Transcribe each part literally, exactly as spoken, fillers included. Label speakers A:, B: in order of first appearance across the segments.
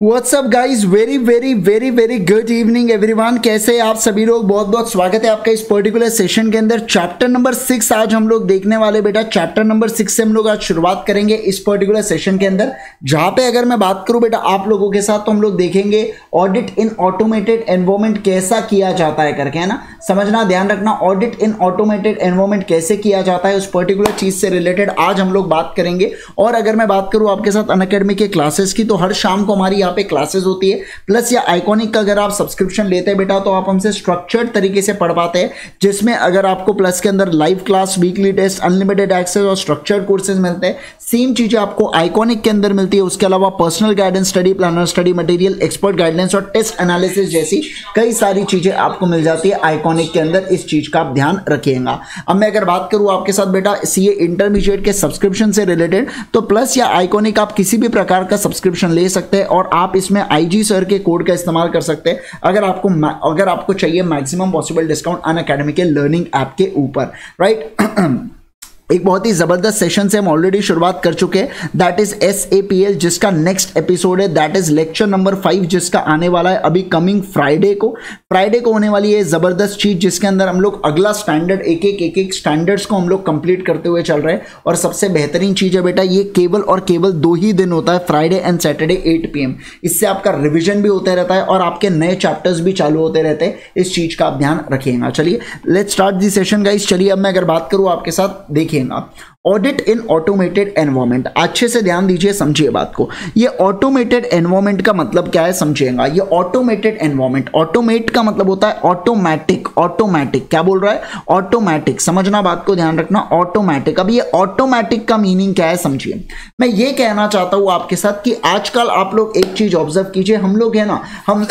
A: WhatsApp guys, very very very very good evening everyone. कैसे आप सभी लोग? बहुत बहुत स्वागत है आपका इस पर्टिकुलर सेशन के अंदर। चैप्टर नंबर सिक्स आज हम लोग देखने वाले बेटा। चैप्टर नंबर सिक्स से हम लोग आज शुरुआत करेंगे इस पर्टिकुलर सेशन के अंदर, जहां पे अगर मैं बात करूं बेटा आप लोगों के साथ, तो हम लोग देखेंगे ऑडिट इन ऑटोमेटेड एनवायरनमेंट कैसा किया जाता है करके, है ना। समझना, ध्यान रखना, ऑडिट इन ऑटोमेटेड एनवायरनमेंट कैसे किया जाता है उस पर्टिकुलर चीज से रिलेटेड आज हम लोग बात करेंगे। और अगर मैं बात करूं आपके साथ अनअकैडमी के क्लासेस की, तो हर शाम को हमारी यहाँ पे क्लासेस होती है। प्लस या आइकॉनिक का अगर आप सब्सक्रिप्शन लेते हैं बेटा, तो आप हमसे स्ट्रक्चर्ड तरीके से पढ़ पाते हैं, जिसमें अगर आपको प्लस के अंदर live class, weekly test, unlimited access और स्ट्रक्चर्ड कोर्सेज मिलते हैं। सेम चीजें आपको आइकॉनिक के अंदर मिलती है। उसके अलावा personal guidance, study planner, study material, expert guidance और टेस्ट एनालिसिस जैसी कई सारी चीजें आपको मिल जाती है आइकॉनिक के अंदर। इस चीज का आप ध्यान रखिएगा। अब मैं अगर बात करूं आपके साथ बेटा सीए इंटरमीडिएट के सब्सक्रिप्शन से रिलेटेड, तो प्लस या आइकॉनिक आप किसी भी प्रकार का सब्सक्रिप्शन ले सकते हैं और आप इसमें आईजी सर के कोड का इस्तेमाल कर सकते हैं अगर आपको अगर आपको चाहिए मैक्सिमम पॉसिबल डिस्काउंट अनअकैडमी के लर्निंग ऐप के ऊपर, राइट। एक बहुत ही जबरदस्त सेशन से हम ऑलरेडी शुरुआत कर चुके हैं, that is S A P L, जिसका नेक्स्ट एपिसोड है, that is lecture number five, जिसका आने वाला है अभी कमिंग फ्राइडे को। फ्राइडे को होने वाली है जबरदस्त चीज, जिसके अंदर हम लोग अगला स्टैंडर्ड एक एक एक एक स्टैंडर्ड्स को हम लोग कंप्लीट करते हुए चल रहे हैं। और सबसे बेहतरीन चीज है बेटा, ये केवल और केवल दो ही दिन होता है, Friday and Saturday eight P M. इससे आपका रिविजन भी होता रहता है और आपके नए चैप्टर्स भी चालू होते रहते हैं। इस चीज का आप ध्यान रखिएगा। चलिए let's start the session guys. चलिए अब मैं अगर बात करूं आपके साथ, देखिएगा ऑडिट इन ऑटोमेटेड एनवायरनमेंट। अच्छे से ध्यान दीजिए, समझिए बात को। ये ऑटोमेटेड एनवायरनमेंट का मतलब क्या है समझिएगा। ये ऑटोमेटेड एनवायरनमेंट, ऑटोमेट का मतलब होता है ऑटोमेटिक। ऑटोमेटिक क्या बोल रहा है? ऑटोमेटिक। समझना बात को, ध्यान रखना, ऑटोमेटिक। अब ये ऑटोमेटिक का मीनिंग क्या है समझिए। मैं ये कहना चाहता हूं आपके साथ कि आजकल आप लोग एक चीज ऑब्जर्व कीजिए, हम लोग है ना, हम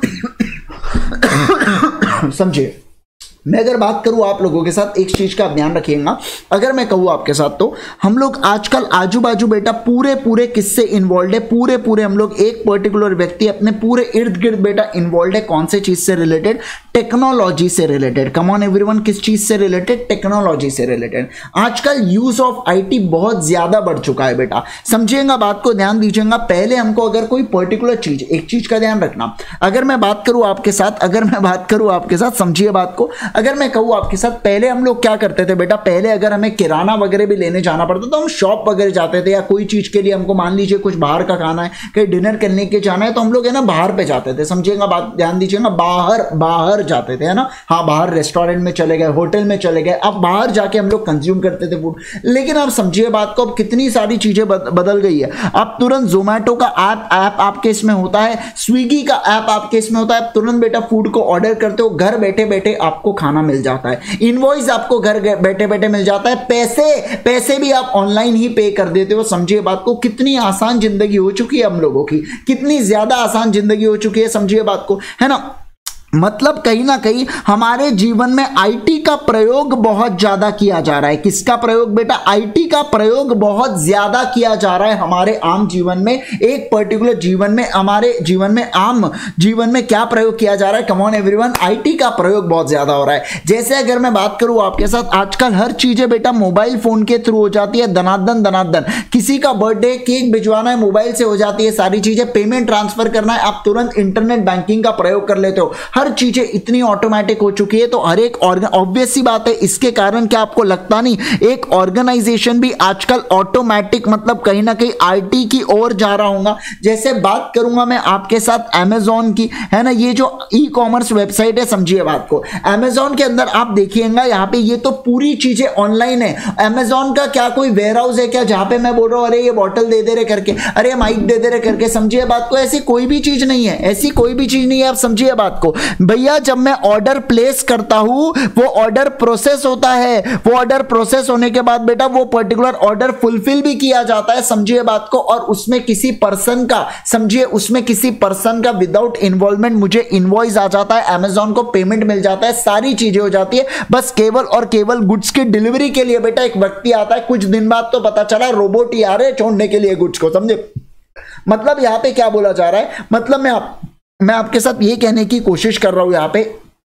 A: समझिए, मैं अगर बात करूं आप लोगों के साथ, एक चीज का ध्यान रखिएगा। अगर मैं कहूं आपके साथ, तो हम लोग आजकल आजू बाजू बेटा पूरे पूरे किससे इन्वॉल्व है, पूरे पूरे हम लोग एक पर्टिकुलर व्यक्ति अपने पूरे इर्द गिर्द बेटा इन्वॉल्व है। कौन से चीज से रिलेटेड? टेक्नोलॉजी से रिलेटेड। कम ऑन एवरीवन, किस चीज से रिलेटेड? टेक्नोलॉजी से रिलेटेड। आजकल यूज ऑफ आईटी बहुत ज्यादा बढ़ चुका है बेटा, समझिएगा बात को, ध्यान दीजिएगा। पहले हमको अगर कोई पर्टिकुलर चीज, एक चीज का ध्यान रखना, अगर मैं बात करूं आपके साथ अगर मैं बात करूं आपके साथ समझिए बात को। अगर मैं कहूं आपके साथ, पहले हम लोग क्या करते थे बेटा, पहले अगर हमें किराना वगैरह भी लेने जाना पड़ता तो हम शॉप वगैरह जाते थे, या कोई चीज के लिए हमको मान लीजिए कुछ बाहर का खाना है, कहीं डिनर करने के जाना है, तो हम लोग है ना बाहर पे जाते थे। समझिएगा बात, ध्यान दीजिएगा, बाहर बाहर जाते थे, है ना। हाँ, बाहर रेस्टोरेंट में चले गए, होटल में चले गए, अब बाहर जाके हम लोग कंज्यूम करते थे फूड। लेकिन आप समझिए बात को, अब कितनी सारी चीजें बदल गई है। अब तुरंत जोमैटो का ऐप ऐप आपके इसमें होता है, स्विगी का ऐप आपके इसमें होता है, तुरंत बेटा फूड को ऑर्डर करते हो, घर बैठे बैठे आपको खाना मिल जाता है, इनवॉइस आपको घर बैठे बैठे मिल जाता है, पैसे पैसे भी आप ऑनलाइन ही पे कर देते हो। समझिए बात को, कितनी आसान जिंदगी हो चुकी है हम लोगों की, कितनी ज्यादा आसान जिंदगी हो चुकी है, समझिए बात को, है ना। मतलब कहीं ना कहीं हमारे जीवन में आईटी का प्रयोग बहुत ज्यादा किया जा रहा है। किसका प्रयोग बेटा? आईटी का प्रयोग बहुत ज्यादा किया जा रहा है हमारे आम जीवन में। एक पर्टिकुलर जीवन में, हमारे जीवन में, आम जीवन में क्या प्रयोग किया जा रहा है? कम ऑन एवरीवन, आईटी का प्रयोग बहुत ज्यादा हो रहा है। जैसे अगर मैं बात करूं आपके साथ, आजकल हर चीजें बेटा मोबाइल फोन के थ्रू हो जाती है, दनादन दनादन। किसी का बर्थडे केक भिजवाना है, मोबाइल से हो जाती है सारी चीजें। पेमेंट ट्रांसफर करना है, आप तुरंत इंटरनेट बैंकिंग का प्रयोग कर लेते हो। हर चीजें इतनी ऑटोमेटिक हो चुकी है, तो हर एक ऑब्वियस सी बात है, इसके कारण क्या आपको लगता नहीं, एक ऑर्गेनाइजेशन भी आजकल ऑटोमेटिक, मतलब कहीं ना कहीं आईटी की ओर जा रहा होगा। जैसे बात करूंगा मैं आपके साथ अमेजॉन की, है ना, ये जो ई कॉमर्स वेबसाइट है, समझिए बात को। अमेजॉन के अंदर आप देखिएगा, यहां पे ये तो पूरी चीजें ऑनलाइन है। अमेजॉन का क्या कोई वेयर हाउस है क्या, जहां पे मैं बोल रहा हूं अरे ये बॉटल दे दे रहे करके, अरे माइक दे दे रहे करके, समझिए बात को। ऐसी कोई भी चीज नहीं है, ऐसी कोई भी चीज नहीं है, आप समझिए बात को भैया। जब मैं ऑर्डर प्लेस करता हूं, वो ऑर्डर प्रोसेस होता है, वो ऑर्डर प्रोसेस होने के बाद बेटा वो पर्टिकुलर ऑर्डर फुलफिल भी किया जाता है, समझिए बात को। और उसमें किसी पर्सन का, समझिए उसमें किसी पर्सन का विदाउट इन्वॉल्वमेंट मुझे इनवॉइस आ जाता है, अमेजॉन को पेमेंट मिल जाता है, सारी चीजें हो जाती है। बस केवल और केवल गुड्स की डिलीवरी के लिए बेटा एक व्यक्ति आता है। कुछ दिन बाद तो पता चला रोबोट ही आ रहे छोड़ने के लिए गुड्स को, समझे। मतलब यहां पे क्या बोला जा रहा है, मतलब मैं आप मैं आपके साथ ये कहने की कोशिश कर रहा हूं यहां पे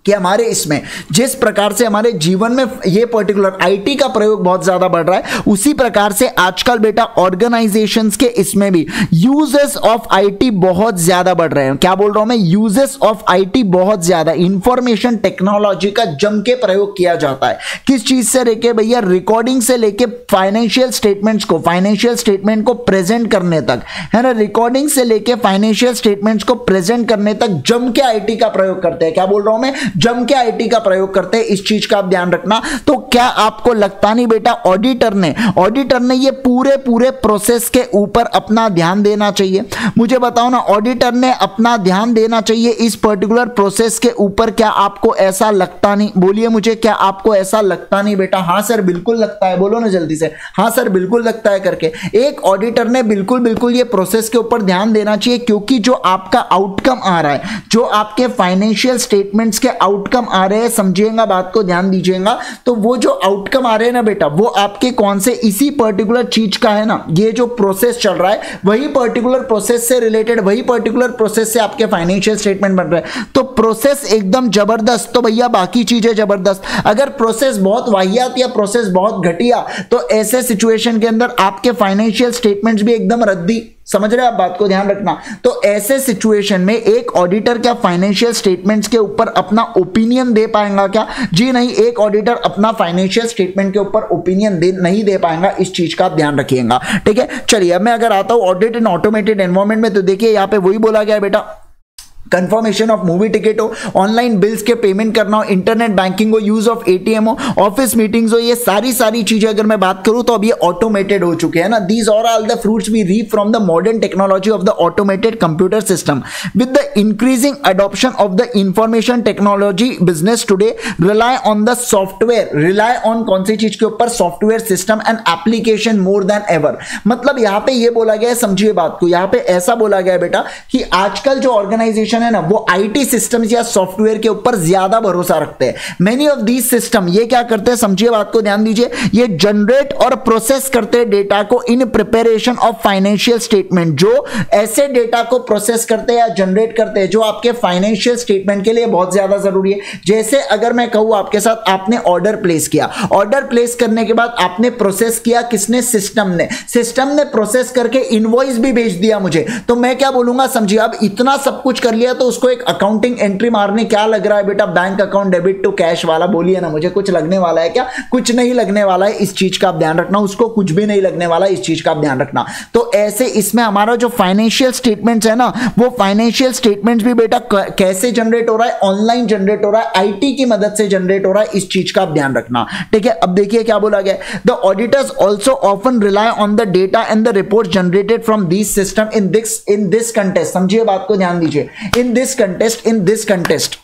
A: कि हमारे इसमें जिस प्रकार से हमारे जीवन में ये पर्टिकुलर आईटी का प्रयोग बहुत ज्यादा बढ़ रहा है, उसी प्रकार से आजकल बेटा ऑर्गेनाइजेशंस के इसमें भी यूजेस ऑफ आईटी बहुत ज्यादा बढ़ रहे हैं। क्या बोल रहा हूं मैं, यूजेस ऑफ आईटी बहुत ज्यादा, इंफॉर्मेशन टेक्नोलॉजी का जम के प्रयोग किया जाता है। किस चीज से लेके भैया, रिकॉर्डिंग से लेके फाइनेंशियल स्टेटमेंट्स को फाइनेंशियल स्टेटमेंट को प्रेजेंट करने तक, है ना, रिकॉर्डिंग से लेके फाइनेंशियल स्टेटमेंट्स को प्रेजेंट करने तक जम के आईटी का प्रयोग करते हैं। क्या बोल रहा हूं मैं, जम के आईटी का प्रयोग करते हैं। इस चीज का आप ध्यान रखना। तो क्या आपको लगता नहीं बेटा ऑडिटर ने ऑडिटर ने ये पूरे पूरे प्रोसेस के ऊपर अपना ध्यान देना चाहिए? मुझे बताओ ना, ऑडिटर ने अपना ध्यान देना चाहिए इस पर्टिकुलर प्रोसेस के ऊपर? क्या आपको ऐसा लगता नहीं? बोलिए मुझे, क्या आपको ऐसा लगता नहीं बेटा? हाँ सर बिल्कुल लगता है, बोलो ना जल्दी से, हाँ सर बिल्कुल लगता है करके। एक ऑडिटर ने बिल्कुल बिल्कुल ये प्रोसेस के ऊपर ध्यान देना चाहिए, क्योंकि जो आपका आउटकम आ रहा है, जो आपके फाइनेंशियल स्टेटमेंट्स के आउटकम आ रहे हैं, समझिएगा बात को, ध्यान दीजिएगा, तो वो जो आउटकम आ रहे हैं ना बेटा, वो आपके कौन से, इसी पर्टिकुलर चीज का है ना, ये जो प्रोसेस चल रहा है वही पर्टिकुलर प्रोसेस से रिलेटेड, वही पर्टिकुलर प्रोसेस से आपके फाइनेंशियल स्टेटमेंट बन रहे हैं। तो प्रोसेस एकदम जबरदस्त, तो भैया बाकी चीजें जबरदस्त। अगर प्रोसेस बहुत वाहियात या प्रोसेस बहुत घटिया, तो ऐसे सिचुएशन के अंदर आपके फाइनेंशियल स्टेटमेंट्स भी एकदम रद्दी। समझ रहे हैं आप बात को, ध्यान रखना। तो ऐसे सिचुएशन में एक ऑडिटर क्या फाइनेंशियल स्टेटमेंट्स के ऊपर अपना ओपिनियन दे पाएगा क्या? जी नहीं, एक ऑडिटर अपना फाइनेंशियल स्टेटमेंट के ऊपर ओपिनियन दे नहीं दे पाएगा। इस चीज का आप ध्यान रखिएगा, ठीक है। चलिए अब मैं अगर आता हूं ऑडिट इन ऑटोमेटेड एनवायरनमेंट में, तो देखिए यहां पे वही बोला गया है बेटा, कंफर्मेशन ऑफ मूवी टिकट हो, ऑनलाइन बिल्स के पेमेंट करना हो, इंटरनेट बैंकिंग हो, यूज ऑफ एटीएम हो, ऑफिस मीटिंग्स हो, ये सारी सारी चीजें अगर मैं बात करूं तो अब ये ऑटोमेटेड हो चुके हैं ना। These are all the fruits we reap from the modern technology of the automated computer system with the increasing adoption of the information technology. Business today rely on the software, rely on कौन सी चीज के ऊपर, software system and application more than ever. मतलब यहां पे ये बोला गया है, समझिए बात को, यहां पे ऐसा बोला गया है बेटा कि आजकल जो ऑर्गेनाइजेशन है ना, वो आईटी सिस्टम्स या सॉफ्टवेयर के ऊपर ज्यादा भरोसा रखते हैं। मेनी ऑफ दीज सिस्टम ये क्या करते हैं, समझिए बात को, ध्यान दीजिए, ये जनरेट और प्रोसेस करते हैं डेटा को in preparation of financial statement. जो ऐसे डेटा को प्रोसेस करते हैं या जनरेट करते हैं जो आपके फाइनेंशियल स्टेटमेंट के लिए बहुत ज्यादा जरूरी है। जैसे अगर मैं कहूं आपके साथ, आपने ऑर्डर प्लेस किया, ऑर्डर प्लेस करने के बाद आपने प्रोसेस किया, किसने, सिस्टम ने। सिस्टम ने प्रोसेस करके इनवॉइस भी भेज दिया मुझे, तो मैं क्या बोलूंगा, समझिए अब इतना सब कुछ कर लिया तो उसको एक अकाउंटिंग एंट्री मारने क्या लग रहा है बेटा, bank account debit to cash वाला। बोलिए ना मुझे, कुछ लगने वाला है क्या? कुछ नहीं लगने वाला है। इस चीज का आप ध्यान रखना, उसको कुछ भी नहीं लगने वाला है, इस चीज का आप ध्यान रखना। तो ऐसे इसमें हमारा जो फाइनेंशियल स्टेटमेंट्स है ना, वो फाइनेंशियल स्टेटमेंट्स भी बेटा कैसे जनरेट हो रहा है, ऑनलाइन जनरेट हो रहा है, आईटी की मदद से जनरेट हो रहा है। इस चीज का आप ध्यान रखना, ठीक है। अब देखिए क्या बोला गया, the auditors also often rely on the data and the report generated from this system in this in this contest. समझिए बात को, ध्यान दीजिए, in this contest in this contest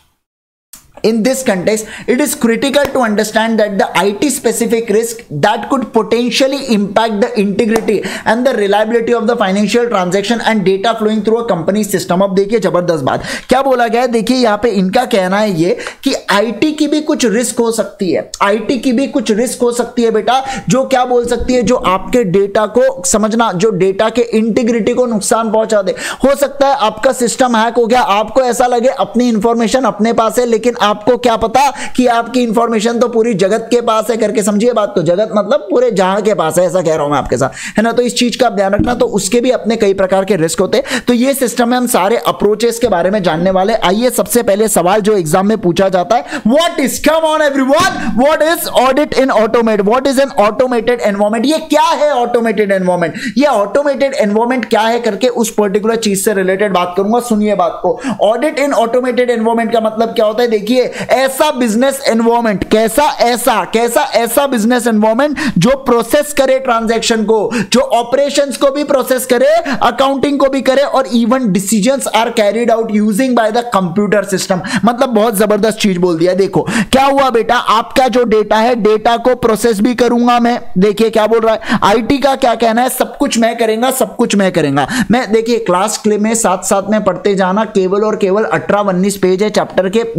A: In this context, it is critical to understand that the I T specific risk that could potentially impact the integrity and the reliability of the financial transaction and data flowing through a company system। अब देखिए जबरदस्त बात क्या बोला गया है, देखिए यहाँ पे इनका कहना है ये कि आईटी की भी कुछ रिस्क हो सकती है, आईटी की भी कुछ रिस्क हो सकती है बेटा, जो क्या बोल सकती है, जो आपके डेटा को, समझना, जो डेटा के इंटीग्रिटी को नुकसान पहुंचा दे। हो सकता है आपका सिस्टम हैक हो गया, आपको ऐसा लगे अपनी इंफॉर्मेशन अपने पास है, लेकिन आपको क्या पता कि आपकी इंफॉर्मेशन तो पूरी जगत के पास है करके। समझिए बात को, जगत मतलब पूरे जहां के पास है, ऐसा कह रहा हूं मैं आपके साथ, है ना। तो इस चीज का आप ध्यान रखना। तो उसके भी अपने कई प्रकार के रिस्क होते हैं। तो ये सिस्टम में हम सारे अप्रोचेस के बारे में जानने वाले। आइए सबसे पहले सवाल जो एग्जाम में पूछा जाता है, what is, come on everyone, what is audit in automate, what is an automated environment. ये क्या है ऑटोमेटेड एनवायरनमेंट, ये ऑटोमेटेड एनवायरनमेंट क्या है करके उस पर्टिकुलर चीज से रिलेटेड बात करूंगा। सुनिए बात को, ऑडिट इन ऑटोमेटेड एनवायरनमेंट का मतलब क्या होता है, देखिए, ऐसा बिजनेस एनवायरनमेंट, कैसा ऐसा कैसा ऐसा बिजनेस एनवायरनमेंट जो प्रोसेस करे ट्रांजैक्शन को, जो ऑपरेशंस को भी प्रोसेस करे, अकाउंटिंग को भी करे, और even decisions are carried out using by the computer system. मतलब बहुत जबरदस्त चीज बोल दिया। देखो क्या हुआ बेटा, आपका जो डेटा है, डेटा को प्रोसेस भी करूंगा मैं। देखिए क्या बोल रहा है, आईटी का क्या कहना है, सब कुछ मैं करेंगे, सब कुछ मैं करेंगे मैं। देखिए क्लास में साथ साथ में पढ़ते जाना, केवल और केवल अठारह उन्नीस पेज है चैप्टर के, दन से लर्न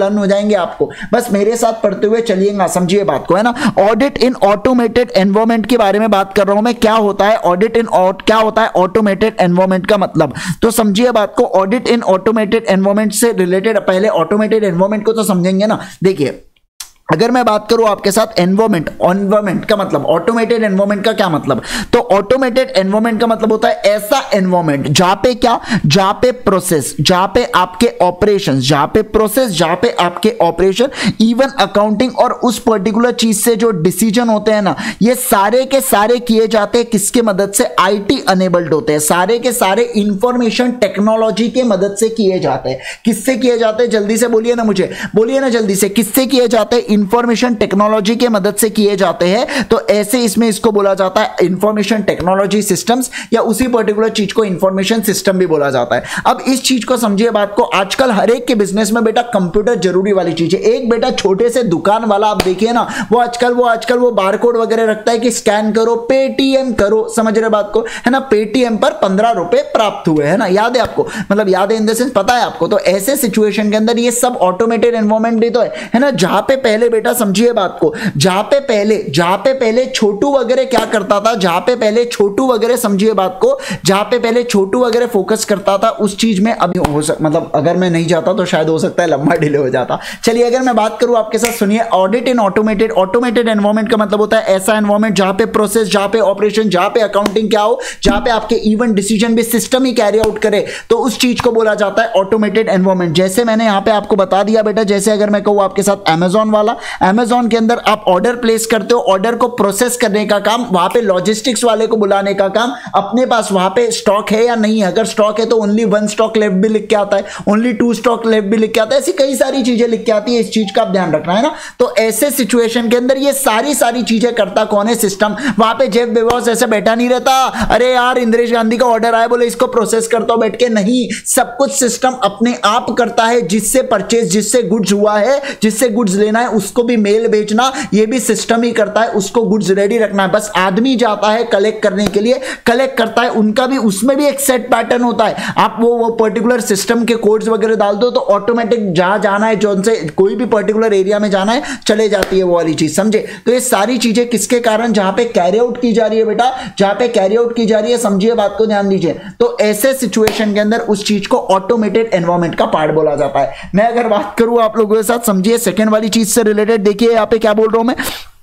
A: रन हो जाएंगे आपको, बस मेरे साथ पढ़ते हुए चलिएगा, समझिए बात को, है ना। ऑडिट इन ऑटोमेटेड एनवायरनमेंट के बारे में बात कर रहा हूं मैं। क्या होता है ऑडिट इन क्या होता है ऑटोमेटेड एनवायरनमेंट का मतलब, तो समझिए बात को। ऑडिट इन ऑटोमेटेड एनवायरनमेंट से रिलेटेड पहले ऑटोमेटेड एनवायरनमेंट को तो समझेंगे ना। देखिए अगर मैं बात करूं आपके साथ एनवायरनमेंट, एनवायरनमेंट का मतलब, ऑटोमेटेड एनवायरनमेंट का क्या मतलब, तो ऑटोमेटेड एनवायरनमेंट का मतलब होता है ऐसा एनवायरनमेंट जहां पे क्या, जहां पे प्रोसेस, जहां पे आपके ऑपरेशंस, जहां पे प्रोसेस, जहां पे आपके ऑपरेशन, इवन अकाउंटिंग और उस पर्टिकुलर चीज से जो डिसीजन होते हैं ना, ये सारे के सारे किए जाते हैं किसके मदद से, आईटी अनेबल्ड होते हैं, सारे के सारे इंफॉर्मेशन टेक्नोलॉजी के मदद से किए जाते हैं। किससे किए जाते हैं, जल्दी से बोलिए ना मुझे, बोलिए ना जल्दी से, किससे किए जाते हैं, इंफॉर्मेशन टेक्नोलॉजी के मदद से किए जाते हैं। तो ऐसे इसमें इसको बोला जाता है इंफॉर्मेशन टेक्नोलॉजी सिस्टम्स, या उसी पर्टिकुलर चीज को इंफॉर्मेशन सिस्टम भी बोला जाता है। अब इस चीज को समझिए बात को, आजकल हर एक के बिजनेस में बेटा कंप्यूटर जरूरी वाली चीज है। एक बेटा छोटे से दुकान वाला आप देखिए ना, वो आजकल वो आजकल वो बारकोड वगैरह रखता है कि स्कैन करो, पेटीएम करो, समझ रहे बात को, है ना। पेटीएम पर पंद्रह रुपए प्राप्त हुए, है ना, याद है आपको, मतलब याद है इन द सेंस पता है आपको। तो ऐसे सिचुएशन के अंदर ये सब ऑटोमेटेड एनवायरनमेंट भी तो है, है ना, जहां पे पहले बेटा समझिए बात को, जहां पे पहले जहां पे पहले छोटू वगैरह क्या करता था, जहां पे पहले छोटू वगैरह समझिए बात को, जहां पे पहले छोटू वगैरह फोकस करता था उस चीज में अभी हो सक मतलब अगर मैं नहीं जाता तो शायद हो सकता है लंबा डिले हो जाता। चलिए अगर मैं बात करूं आपके साथ, सुनिए, audit in automated, automated environment का मतलब होता है ऐसा एनवायरनमेंट जहां पे प्रोसेस, जहां पे ऑपरेशन, जहां पे अकाउंटिंग क्या हो, जहां पे आपके इवन डिसीजन भी सिस्टम ही कैरी आउट करे, तो उस चीज को बोला जाता है ऑटोमेटेड एनवायरनमेंट। जैसे मैंने यहां पे आपको बता दिया बेटा, जैसे अगर मैं कहूं आपके साथ अमेजॉन वाला, अमेजॉन के अंदर आप ऑर्डर प्लेस करते हो, ऑर्डर को प्रोसेस करने का काम, वहां पे लॉजिस्टिक्स वाले को बुलाने का काम, अपने पास वहां पे स्टॉक है या नहीं है, अगर स्टॉक है तो ओनली वन स्टॉक लेफ्ट भी लिख के आता है, ओनली टू स्टॉक लेफ्ट भी लिख के आता है, ऐसी कई सारी चीजें लिख के आती है, इस चीज का आप ध्यान रखना, है ना। तो ऐसे सिचुएशन के अंदर ये सारी सारी चीजें करता कौन है, सिस्टम। वहां पे जेफ बेजोस ऐसे बैठा नहीं रहता, अरे यार इंद्रेश गांधी का ऑर्डर आया बोले इसको प्रोसेस करता हूं बैठ के, नहीं, सब कुछ सिस्टम अपने आप करता है। जिससे परचेज, जिससे गुड्स हुआ है, जिससे गुड्स लेना है, उसको भी मेल भेजना, ये भी सिस्टम ही करता है, उसको गुड्स रेडी रखना है, बस आदमी जाता है कलेक्ट करने के लिए, कलेक्ट करता है, उनका भी उसमें भी एक सेट पैटर्न होता है। आप वो वो पर्टिकुलर सिस्टम के कोड्स वगैरह डाल दो तो ऑटोमेटिक जहां जाना है, जो से कोई भी पर्टिकुलर एरिया में जाना है, चले जाती है वो वाली चीज, समझे। तो ये सारी चीजें किसके कारण, जहां पे कैरी आउट की जा रही है बेटा, जहां पे कैरी आउट की जा रही है, समझिए बात को, ध्यान दीजिए। तो ऐसे सिचुएशन के अंदर उस चीज को ऑटोमेटेड एनवायरनमेंट का पार्ट बोला जाता है। मैं अगर बात करूं आप लोगों के साथ, समझिए सेकंड वाली चीज से रिलेटेड, देखिए यहां पे क्या बोल रहा हूं मैं,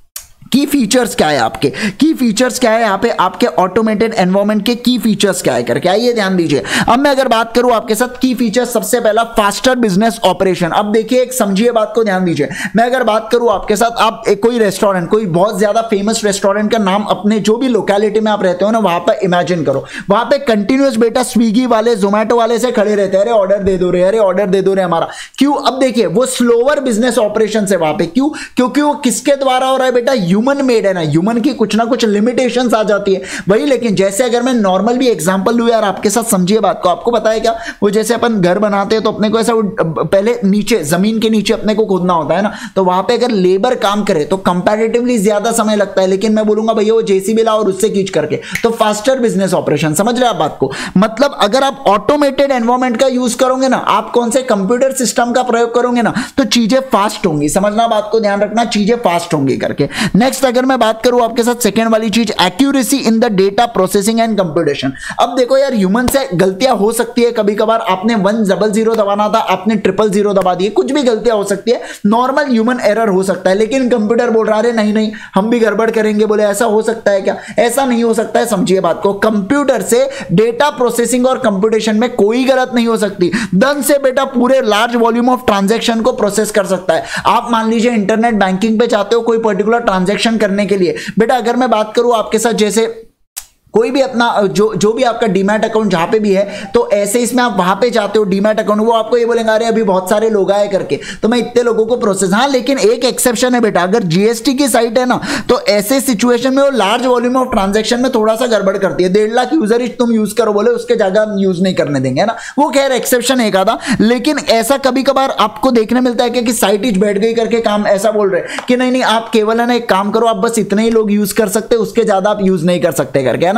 A: की फीचर्स क्या है आपके, की फीचर्स क्या है यहाँ पे आपके ऑटोमेटेड एनवायरनमेंट के की फीचर्स क्या है करके आइए ध्यान दीजिए। अब मैं अगर बात करूं आपके साथ की फीचर्स, सबसे पहला फास्टर बिजनेस ऑपरेशन। अब देखिए एक समझिए बात को, ध्यान दीजिए। मैं अगर बात करूं आपके साथ, आप एक कोई रेस्टोरेंट, कोई बहुत ज्यादा फेमस रेस्टोरेंट का नाम अपने जो भी लोकेलिटी में आप रहते हो ना, वहां पर इमेजिन करो, वहां पे कंटिन्यूस बेटा स्विगी वाले, जोमेटो वाले से खड़े रहते हैं, अरे ऑर्डर दे दो रे, अरे ऑर्डर दे दो रे हमारा, क्यों। अब देखिए वो स्लोअर बिजनेस ऑपरेशन है वहां पे, क्यों, क्योंकि वो किसके द्वारा हो रहा है बेटा, ह्यूमन मेड है ना, ह्यूमन की कुछ ना कुछ लिमिटेशंस आ जाती है वही। लेकिन जैसे अगर मैं नॉर्मल भी एग्जांपल लूं यार आपके साथ, समझिए बात को, आपको पता है क्या, वो जैसे अपन घर बनाते हैं तो अपने को ऐसा पहले नीचे जमीन के नीचे अपने को खोदना होता है ना, तो वहां पे अगर लेबर काम करे तो कंपैरेटिवली ज्यादा समय लगता है, लेकिन मैं बोलूंगा भैया वो जेसीबी लाओ और उससे खींच करके, तो फास्टर बिजनेस ऑपरेशन, समझ रहे आप बात को। मतलब अगर आप ऑटोमेटेड एनवायरनमेंट का यूज करोगे ना, आप कौन से कंप्यूटर सिस्टम का प्रयोग करोगे ना, तो चीजें फास्ट होंगी, समझना बात को, ध्यान रखना, चीजें फास्ट होंगी करके। नेक्स्ट अगर मैं बात करूं आपके साथ सेकंड वाली चीज, accuracy in the data processing and computation. अब देखो यार ह्यूमन से गलतियां हो सकती है, कभी कभार आपने वन डबल जीरो दबाना था, आपने ट्रिपल जीरो दबा दिए, कुछ भी गलतियां हो सकती है, नॉर्मल ह्यूमन एरर हो सकता है, लेकिन कंप्यूटर बोल रहा है नहीं नहीं हम भी गड़बड़ करेंगे, बोले ऐसा हो सकता है क्या, ऐसा नहीं हो सकता है, समझिए बात को। कंप्यूटर से डेटा प्रोसेसिंग और कंप्यूटेशन में कोई गलत नहीं हो सकती, दन से बेटा पूरे लार्ज वॉल्यूम ऑफ ट्रांजैक्शन को प्रोसेस कर सकता है। आप मान लीजिए इंटरनेट बैंकिंग पे चाहते हो कोई पर्टिकुलर ट्रांजैक्शन करने के लिए, बेटा अगर मैं बात करूं आपके साथ, जैसे कोई भी अपना जो जो भी आपका डीमैट अकाउंट जहां पे भी है, तो ऐसे इसमें आप वहां पे जाते हो डीमैट अकाउंट, वो आपको ये बोलेंगे अरे अभी बहुत सारे लोग आए करके, तो मैं इतने लोगों को प्रोसेस, हाँ लेकिन एक एक्सेप्शन है बेटा, अगर जीएसटी की साइट है ना, तो ऐसे सिचुएशन में वो लार्ज वॉल्यूम ऑफ ट्रांजैक्शन में थोड़ा सा गड़बड़ करती है, डेढ़ लाख यूजर ही तुम यूज करो बोले, उसके जगह यूज नहीं करने देंगे, है ना, वो खैर एक्सेप्शन एक आधा। लेकिन ऐसा कभी कभार आपको देखने मिलता है कि साइट ही बैठ गई करके काम ऐसा बोल रहे कि नहीं नहीं आप केवल है ना एक काम करो, आप बस इतने ही लोग यूज कर सकते, उसके ज्यादा आप यूज नहीं कर सकते करके, है ना।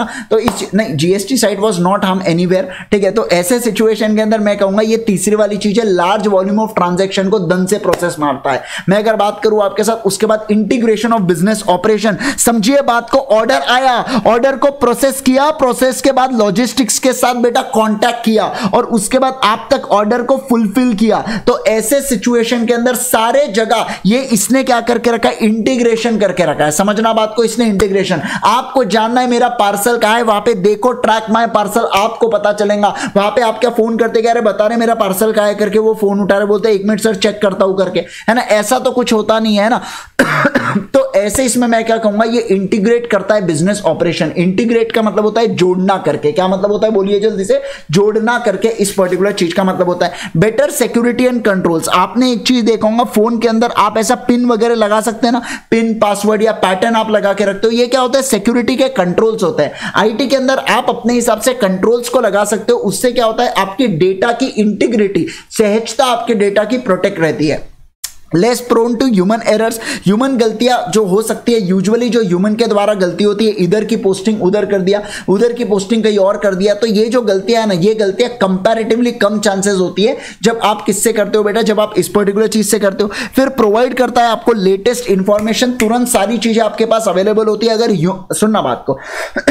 A: तो इस नहीं, GST site was not harm anywhere, ठीक है। तो ऐसे सिचुएशन के अंदर मैं कहूंगा ये तीसरी वाली चीज है, लार्ज वॉल्यूम ऑफ ट्रांजैक्शन को दन से प्रोसेस मारता है। मैं अगर बात करूं आपके साथ, उसके बाद इंटीग्रेशन ऑफ बिजनेस ऑपरेशन, समझिए बात को, ऑर्डर आया, ऑर्डर को प्रोसेस किया, प्रोसेस के बाद लॉजिस्टिक्स के साथ बेटा कांटेक्ट किया और उसके बाद आप तक ऑर्डर को फुलफिल किया। तो ऐसे सिचुएशन के अंदर सारे जगह ये इसने क्या करके रखा है, इंटीग्रेशन करके रखा है। समझना बात को, इसने इंटीग्रेशन, आपको जानना है मेरा पार्सल कहां है, वहां पे देखो ट्रैक माय पार्सल, आपको पता चलेगा। वहां पे आप क्या फोन करते कह रहे बता रहे मेरा पार्सल कहां है करके, वो फोन उठा रहे बोलते एक मिनट सर चेक करता हूं करके, है ना। ऐसा तो कुछ होता नहीं है ना। तो ऐसे इसमें मैं क्या कहूंगा, ये इंटीग्रेट करता है बिजनेस ऑपरेशन। इंटीग्रेट का मतलब होता है जोड़ना करके। क्या मतलब होता है बोलिए जल्दी से, जोड़ना करके इस पर्टिकुलर चीज का मतलब होता है। बेटर सिक्योरिटी एंड कंट्रोल्स, आपने एक चीज देखा होगा फोन के अंदर आप ऐसा पिन वगैरह लगा सकते हैं ना, पिन पासवर्ड या पैटर्न आप लगा के रखते हो, ये क्या होता है, सिक्योरिटी के कंट्रोल्स होते हैं। आईटी के अंदर आप अपने हिसाब से कंट्रोल्स को लगा सकते हो, उससे क्या होता है आपकी डेटा की इंटीग्रिटी, सहजता आपके डेटा की प्रोटेक्ट रहती है। Less prone to human errors, human गलतियां जो हो सकती है, यूजुअली जो ह्यूमन के द्वारा गलती होती है, इधर की पोस्टिंग उधर कर दिया, उधर की पोस्टिंग कहीं और कर दिया, तो ये जो गलतियां है ना, ये गलतियां कंपैरेटिवली कम चांसेस होती है जब आप किससे करते हो बेटा, जब आप इस पर्टिकुलर चीज से करते हो। फिर प्रोवाइड करता है आपको लेटेस्ट इंफॉर्मेशन, तुरंत सारी चीजें आपके पास अवेलेबल होती है। अगर सुनना बात को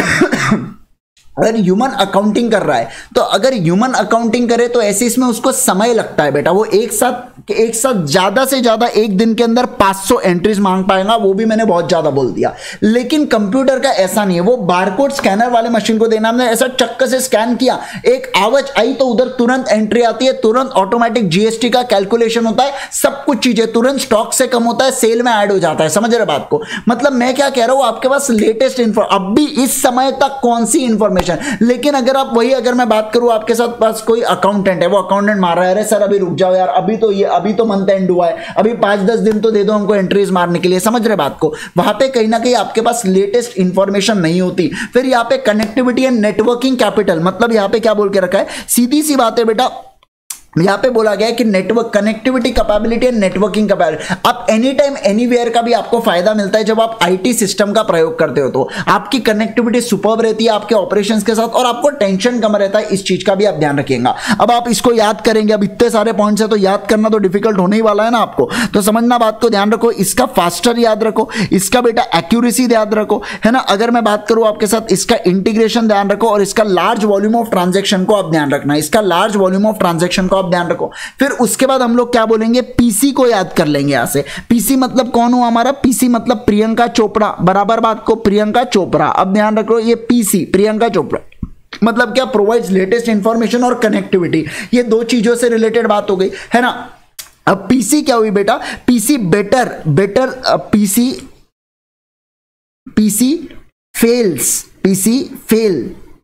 A: अगर ह्यूमन अकाउंटिंग कर रहा है, तो अगर ह्यूमन अकाउंटिंग करे तो ऐसे इसमें उसको समय लगता है बेटा, वो एक साथ एक साथ ज्यादा से ज्यादा एक दिन के अंदर पाँच सौ एंट्रीज मांग पाएगा, वो भी मैंने बहुत ज्यादा बोल दिया। लेकिन कंप्यूटर का ऐसा नहीं है, वो बारकोड स्कैनर वाले मशीन को देना, हमने ऐसा चक्कर से स्कैन किया, एक आवाज आई तो उधर तुरंत एंट्री आती है, तुरंत ऑटोमेटिक जीएसटी का कैलकुलेशन होता है, सब कुछ चीजें तुरंत स्टॉक से कम होता है, सेल में ऐड हो जाता है। समझ रहे बात को, मतलब मैं क्या कह रहा हूं, आपके पास लेटेस्ट इन्फो, अब भी इस समय तक कौन सी इंफॉर्मेशन। लेकिन अगर आप वही, अगर मैं बात करूं आपके साथ, पास कोई अकाउंटेंट है, वो अकाउंटेंट मार रहा है, अरे सर अभी रुक जाओ यार, अभी तो ये अभी तो मंथ एंड हुआ है, अभी पांच दस दिन तो दे दो हमको एंट्रीज मारने के लिए। समझ रहे बात को, वहां पे कहीं ना कहीं आपके पास लेटेस्ट इंफॉर्मेशन नहीं होती। फिर यहाँ पे कनेक्टिविटी एंड नेटवर्किंग कैपिटल, मतलब यहाँ पे क्या बोल के रखा है, सीधी सी बात है बेटा, यहां पे बोला गया है कि network connectivity capability and networking capability. अब एनी टाइम एनीवेयर का भी आपको फायदा मिलता है जब आप आईटी सिस्टम का प्रयोग करते हो, तो आपकी कनेक्टिविटी सुपर्ब रहती है आपके ऑपरेशंस के साथ, और आपको टेंशन कम रहता है। इस चीज का भी आप ध्यान रखिएगा। अब आप इसको याद करेंगे, अब इतने सारे पॉइंट्स है तो याद करना तो डिफिकल्ट होने ही वाला है ना आपको, तो समझना बात को, ध्यान रखो। इसका फास्टर याद रखो, इसका बेटा एक्यूरेसी याद रखो, है ना। अगर मैं बात करूं आपके साथ, इसका इंटीग्रेशन ध्यान रखो, और इसका लार्ज वॉल्यूम ऑफ ट्रांजेक्शन को आप ध्यान रखना, इसका लार्ज वॉल्यूम ऑफ ट्रांजेक्शन को आप ध्यान रखो। फिर उसके बाद हम लोग क्या बोलेंगे, पीसी को याद कर लेंगे यहां से। पीसी मतलब कौन हुआ हमारा, पीसी मतलब प्रियंका चोपड़ा, बराबर बात को, प्रियंका चोपड़ा। अब ध्यान रखो, ये पीसी प्रियंका चोपड़ा मतलब क्या, प्रोवाइड्स लेटेस्ट इंफॉर्मेशन और कनेक्टिविटी, ये दो चीजों से रिलेटेड बात हो गई, है ना। अब पीसी क्या हुई बेटा, PC better better PC PC fails PC fail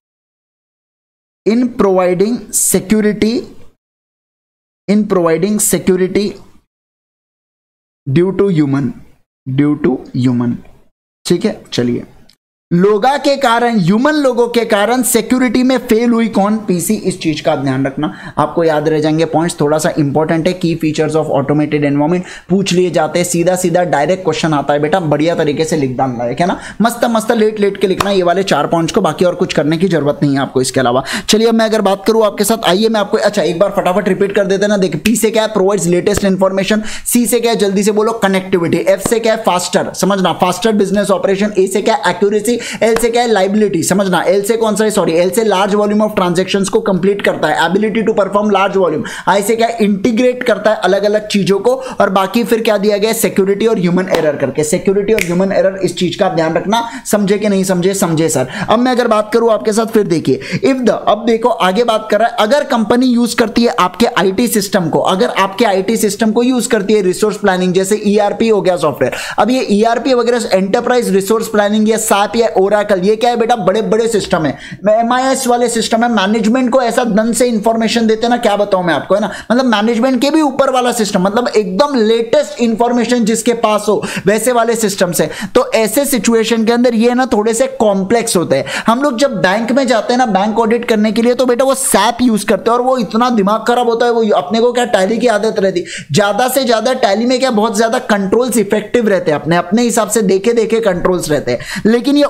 A: in providing security in providing security due to human due to human ठीक है। चलिए, लोगा के कारण, ह्यूमन लोगों के कारण सिक्योरिटी में फेल हुई कौन, पीसी। इस चीज का ध्यान रखना, आपको याद रह जाएंगे पॉइंट्स, थोड़ा सा इंपॉर्टेंट है। की फीचर्स ऑफ ऑटोमेटेड एनवायरनमेंट पूछ लिए जाते हैं, सीधा सीधा डायरेक्ट क्वेश्चन आता है बेटा, बढ़िया तरीके से लिख डालना है, क्या ना, मस्त मस्त लेट लेट के लिखना ये वाले चार पॉइंट्स को, बाकी और कुछ करने की जरूरत नहीं है आपको इसके अलावा। चलिए अब मैं अगर बात करूं आपके साथ, आइए मैं आपको, अच्छा एक बार फटाफट रिपीट कर देते ना, देखिए पी से क्या है, प्रोवाइड्स लेटेस्ट इंफॉर्मेशन, सी से क्या है, जल्दी से बोलो, कनेक्टिविटी, एफ से क्या है, फास्टर, समझना, फास्टर बिजनेस ऑपरेशन, ए से क्या है, एक्यूरेसी, एल से क्या है, लाइबिलिटी, समझना, एल से कौन सा है, सॉरी, एल से लार्ज वॉल्यूम ऑफ ट्रांजैक्शंस को कंप्लीट करता है, ability to perform large volume, I से क्या है, इंटीग्रेट करता है अलग अलग चीजों को, और बाकी फिर क्या दिया गया, सिक्योरिटी और ह्यूमन एरर करके। सिक्योरिटी और ह्यूमन एरर, इस चीज का ध्यान रखना, समझे कि नहीं समझे, समझे सर। अब मैं अगर बात करूं आपके साथ, फिर देखिए इफ द, अब देखो आगे बात कर रहा है, अगर कंपनी यूज करती है आपके आईटी सिस्टम को, अगर आपके आईटी सिस्टम को यूज करती है रिसोर्स प्लानिंग, जैसे ईआरपी हो गया सॉफ्टवेयर, अब ये ईआरपी वगैरह एंटरप्राइज रिसोर्स प्लानिंग या साप या ओरेकल, ये क्या है बेटा, बड़े बड़े सिस्टम है, एमआईएस वाले सिस्टम है, मैनेजमेंट को ऐसा दन से इंफॉर्मेशन देते ना, क्या बताऊं मैं आपको, है ना, मतलब मैनेजमेंट के भी ऊपर वाला सिस्टम, मतलब एकदम लेटेस्ट इंफॉर्मेशन जिसके पास हो वैसे वाले सिस्टम से। तो ऐसे सिचुएशन के अंदर ये ना थोड़े से कॉम्प्लेक्स होते हैं। हम लोग जब बैंक में जाते हैं ना बैंक ऑडिट करने के लिए, तो बेटा वो सैप यूज करते हैं, और वो इतना दिमाग खराब होता है, वो अपने को क्या टैली की आदत रहती, ज्यादा से ज्यादा टैली में क्या बहुत ज्यादा कंट्रोल्स इफेक्टिव रहते हैं, अपने अपने हिसाब से देखे देखे कंट्रोल्स रहते हैं। लेकिन ये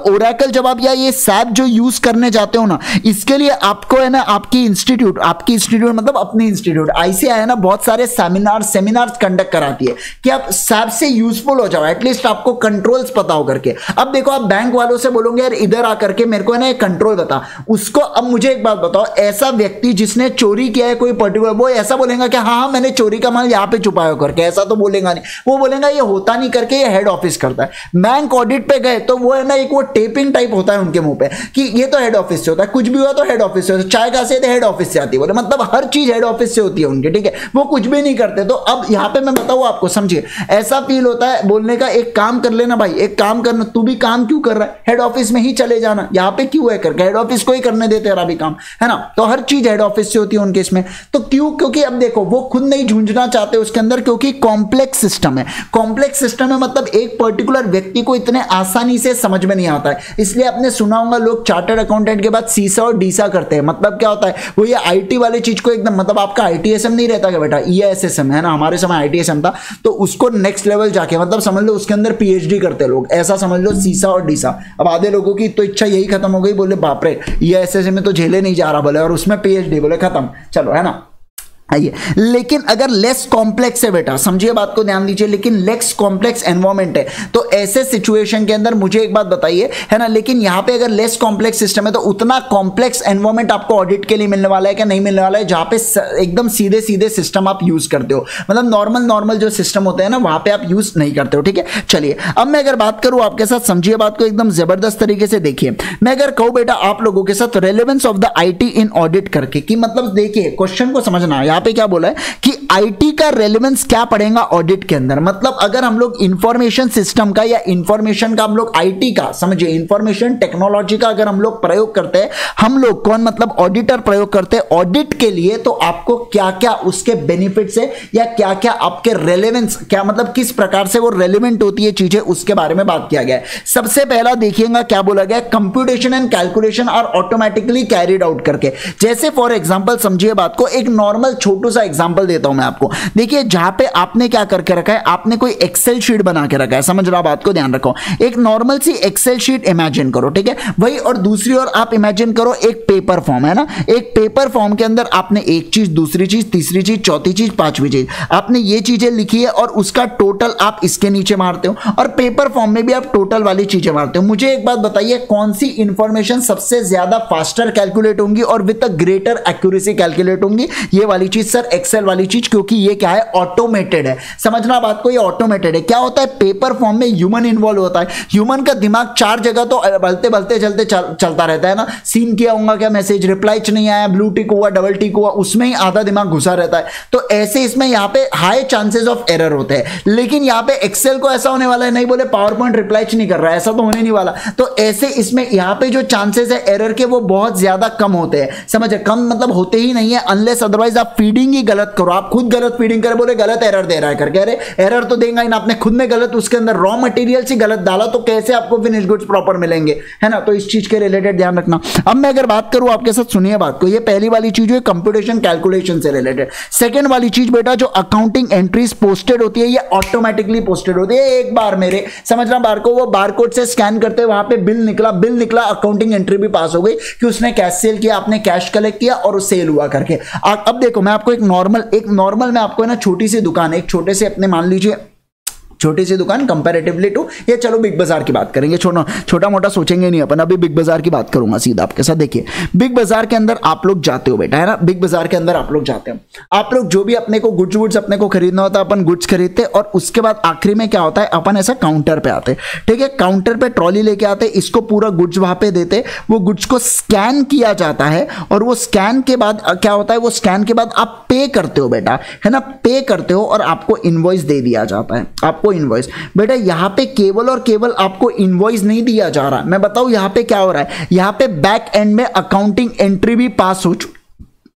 A: ओरेकल जब आप या ये सैप जो यूज करने जाते हो ना, इसके लिए आपको है ना आपकी इंस्टीट्यूट आपकी इंस्टीट्यूट मतलब अपनी इंस्टीट्यूट आईसीआई है ना बहुत सारे सेमिनार सेमिनार्स कंडक्ट कराती है कि आप सैप से यूजफुल हो जाओ, एटलीस्ट आपको कंट्रोल्स पता हो करके। अब देखो आप बैंक वालों से बोलोगे यार इधर आकर के मेरे को है ना एक कंट्रोल बता, उसको अब मुझे एक बात बताओ, ऐसा व्यक्ति जिसने चोरी किया है कोई पर्टिकुलर, वो ऐसा बोलेगा कि हाँ हाँ मैंने चोरी का माल यहाँ पे छुपाया करके, ऐसा तो बोलेगा नहीं। वो बोलेगा ये होता नहीं करके ये हेड ऑफिस करता है। बैंक ऑडिट पे गए तो वो है ना एक वो टेपिंग टाइप होता है उनके मुंह पे कि ये तो हेड ऑफिस से होता है, कुछ भी हुआ तो हेड ऑफिस से होता है, चाय कहां से हेड ऑफिस से आती है, बोले मतलब हर चीज हेड ऑफिस से होती है उनके, ठीक है, वो कुछ भी नहीं करते। तो अब यहाँ पे मैं बताऊँ आपको, समझिए ऐसा फील होता है बोलने का, एक काम कर लेना भाई, एक काम करना, तू भी काम क्यों कर रहा है, हेड ऑफिस में ही चले जाना, यहाँ पे क्यों है करके, हेड ऑफिस को ही करने देते हैं अभी काम, है ना। तो हर चीज हेड ऑफिस से होती है उनके इसमें, तो क्यों, क्योंकि अब देखो वो खुद नहीं झूंझना चाहते उसके अंदर, क्योंकि कॉम्प्लेक्स सिस्टम है। कॉम्प्लेक्स सिस्टम है मतलब एक पर्टिकुलर व्यक्ति को इतने आसानी से समझ में नहीं आता है, इसलिए आपने सुना होगा लोग चार्टर्ड अकाउंटेंट के बाद सीसा और डीसा करते हैं। मतलब क्या होता है, वो ये आईटी वाली चीज को एकदम, मतलब आपका आईटीएसएम नहीं रहता क्या बेटा, ईआईएसएम है ना, हमारे समय आईटीएसएम था, तो उसको नेक्स्ट लेवल जाके मतलब समझ लो उसके अंदर पीएचडी करते लोग, ऐसा समझ लो सीसा और डीसा। अब आधे लोगों की तो इच्छा यही खत्म हो गई, बोले बाप रे ईआईएसएम में तो झेले नहीं जा रहा बोले, और उसमें पीएचडी, बोले खत्म, चलो, है ना। आइए, लेकिन अगर लेस कॉम्प्लेक्स है बेटा, समझिए बात को ध्यान दीजिए, लेकिन लेस कॉम्प्लेक्स एनवायरमेंट है, तो ऐसे सिचुएशन के अंदर मुझे एक बात बताइए, है ना, लेकिन यहां पे अगर लेस कॉम्प्लेक्स सिस्टम है तो उतना कॉम्प्लेक्स एनवायरमेंट आपको ऑडिट के लिए मिलने वाला है क्या, नहीं मिलने वाला है, जहां पे एकदम सीधे सीधे सिस्टम आप यूज करते हो, मतलब नॉर्मल नॉर्मल जो सिस्टम होते हैं ना वहां पे आप यूज नहीं करते हो, ठीक है। चलिए अब मैं अगर बात करूं आपके साथ, समझिए बात को एकदम जबरदस्त तरीके से देखिए, मैं अगर कहूं बेटा आप लोगों के साथ relevance of the IT in audit करके, कि मतलब देखिए क्वेश्चन को समझना, यहां पे क्या बोला है कि आईटी का रेलेवेंस क्या पड़ेगा ऑडिट के अंदर, मतलब अगर हम लोग इंफॉर्मेशन सिस्टम का या इंफॉर्मेशन का हम लोग आईटी का, समझिए इंफॉर्मेशन टेक्नोलॉजी का अगर हम लोग प्रयोग करते हैं, हम लोग कौन मतलब ऑडिटर प्रयोग करते हैं ऑडिट के लिए, तो आपको क्या क्या उसके बेनिफिट्स है या क्या क्या आपके रेलेवेंस, क्या मतलब किस प्रकार से वो रेलेवेंट होती है चीजें, उसके बारे में बात किया गया है। सबसे पहला देखिएगा क्या बोला गया, computation and calculation are automatically carried out करके। जैसे फॉर एग्जांपल समझिए बात को, एक नॉर्मल छोटू सा एग्जांपल देता हूं मैं आपको, देखिए जहां पे आपने क्या करके रखा है, आपने कोई एक्सेल शीट बना के रखा है, समझ रहा बात को ध्यान रखो, एक नॉर्मल सी एक्सेल शीट इमेजिन करो, ठीक है वही, और दूसरी ओर आप इमेजिन करो एक पेपर फॉर्म, है ना, एक पेपर फॉर्म के अंदर आपने एक चीज, दूसरी चीज, तीसरी चीज, चौथी चीज, पांचवी चीज, आपने ये चीजें लिखी है और उसका टोटल आप इसके नीचे मारते हो, और पेपर फॉर्म में भी आप टोटल वाली चीजें मारते हो। मुझे एक बात बताइए, कौन सी इंफॉर्मेशन सबसे ज्यादा फास्टर कैलकुलेट होंगी और with a greater accuracy calculate होंगी, ये वाली चीज सर, एक्सेल वाली चीज, क्योंकि ये क्या है, ऑटोमेटेड है। समझना बात को, ये ऑटोमेटेड है। क्या होता है, पेपर फॉर्म में ह्यूमन इन्वॉल्व होता है, ह्यूमन का दिमाग चार जगह तो बलते बलते चलते चल, चलता रहता है ना, सीन किया होगा क्या, मैसेज रिप्लाई नहीं आया, ब्लू टिक हुआ, डबल टिक हुआ, उसमें ही आधा दिमाग घुसा रहता है। तो ऐसे इसमें यहाँ पे हाई चांसेस ऑफ एरर होते हैं, लेकिन यहाँ पे एक्सेल को ऐसा होने वाला है, नहीं बोले पावर पॉइंट रिप्लाई नहीं कर रहा है, ऐसा तो होने नहीं वाला। तो ऐसे इसमें यहाँ पे जो चांसेस है एरर के वो बहुत ज्यादा कम होते हैं, समझे, कम मतलब होते ही नहीं है, अनलेस अदरवाइज आप फीडिंग ही गलत करो, आप खुद गलत फीडिंग करे, बोले गलत एरर दे रहा है करके, अरे एरर तो देगा ही ना, आपने खुद ने गलत उसके अंदर रॉ मटेरियल से गलत डाला, तो कैसे आपको फिनिश गुड्स प्रॉपर मिलेंगे, है ना। तो इस चीज के रिलेटेड ध्यान रखना। अब मैं अगर बात करूं आपके साथ, सुनिए बात को, ये पहली वाली चीज है कंप्यूटेशन कैलकुलेशन से रिलेटेड। सेकंड वाली चीज बेटा, जो अकाउंटिंग एंट्रीज पोस्टेड होती है, ये ऑटोमेटिकली पोस्टेड होती है। एक बार मेरे समझना बार को, वो बारकोड से स्कैन करते वहां पे बिल निकला, बिल निकला, अकाउंटिंग एंट्री भी पास हो गई कि उसने कैश सेल किया, आपने कैश कलेक्ट किया और सेल हुआ करके। अब देखो मैं आपको एक नॉर्मल एक नॉर्मल मैं आपको ना छोटी सी दुकान, एक छोटे से अपने मान लीजिए छोटी सी दुकान कंपैरेटिवली टू ये, चलो बिग बाजार की बात करेंगे, छोटा छोटा मोटा सोचेंगे नहीं अपन, अभी बिग बाजार की बात करूंगा सीधा आपके साथ। देखिए बिग बाजार के अंदर आप लोग जाते हो बेटा, है ना, बिग बाजार के अंदर आप लोग जाते हो, आप लोग जो भी अपने को गुड्स वुड्स अपने को खरीदना होता है, अपन गुड्स खरीदते, और उसके बाद आखिरी में क्या होता है, अपन ऐसा काउंटर पे आते, ठीक है, काउंटर पे ट्रॉली लेके आते, इसको पूरा गुड्स वहां पे देते, वो गुड्स को स्कैन किया जाता है, और वो स्कैन के बाद क्या होता है, वो स्कैन के बाद आप पे करते हो बेटा, है ना, पे करते हो और आपको इनवॉइस दे दिया जाता है, आपको इनवॉइस। बेटा यहां पे केवल और केवल आपको इनवॉइस नहीं दिया जा रहा, मैं बताऊं यहां पे क्या हो रहा है, यहां पे बैक एंड में अकाउंटिंग एंट्री भी पास हो चुकी,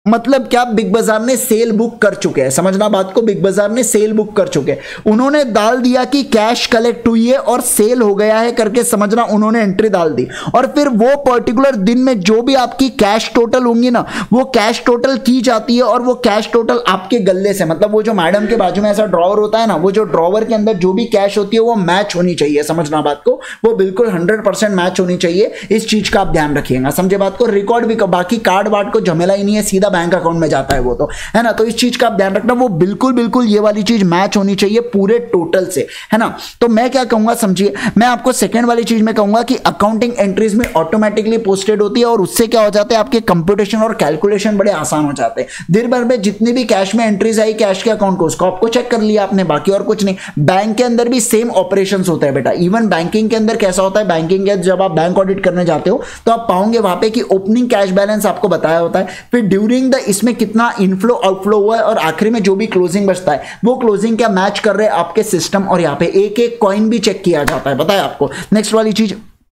A: मतलब क्या, बिग बाजार ने सेल बुक कर चुके हैं, समझना बात को, बिग बाजार ने सेल बुक कर चुके हैं। उन्होंने डाल दिया कि कैश कलेक्ट हुई है और सेल हो गया है करके, समझना, उन्होंने एंट्री डाल दी। और फिर वो पर्टिकुलर दिन में जो भी आपकी कैश टोटल होंगी ना, वो कैश टोटल की जाती है और वो कैश टोटल आपके गले से, मतलब वो जो मैडम के बाजू में ऐसा ड्रॉवर होता है ना, वो जो ड्रॉवर के अंदर जो भी कैश होती है वो मैच होनी चाहिए, समझना बात को, वो बिल्कुल हंड्रेड परसेंट मैच होनी चाहिए। इस चीज का आप ध्यान रखिएगा, समझे बात को। रिकॉर्ड भी, बाकी कार्ड वार्ड को झमेला ही नहीं है, सीधा बैंक अकाउंट में जाता है वो, तो है ना। तो इस चीज का आप ध्यान रखना, वो बिल्कुल बिल्कुल ये वाली चीज मैच होनी चाहिए पूरे टोटल से, है ना। तो मैं क्या कहूंगा, समझिए, मैं आपको सेकंड वाली चीज में कहूंगा कि अकाउंटिंग एंट्रीज में ऑटोमेटिकली पोस्टेड होती है और उससे क्या हो जाता है, आपके कंप्यूटेशन और कैलकुलेशन बड़े आसान हो जाते हैं। दिन भर में जितनी भी कैश में एंट्रीज आई कैश के अकाउंट को, उसको आपको चेक कर लिया आपने, बाकी और कुछ नहीं। बैंक के अंदर भी सेम ऑपरेशंस होते हैं बेटा। इवन बैंकिंग के अंदर कैसा होता है, बैंकिंग के जब आप बैंक ऑडिट करने जाते हो तो आप पाओगे वहां पे कि ओपनिंग कैश बैलेंस आपको बताया होता है, फिर ड्यूरिंग द इसमें कितना इनफ्लो आउटफ्लो हुआ है, और आखिरी में जो भी क्लोजिंग बचता है वो क्लोजिंग क्या मैच कर रहे हैं आपके सिस्टम, और यहां पे एक एक कॉइन भी चेक किया जाता है, बताया आपको। नेक्स्ट वाली चीज,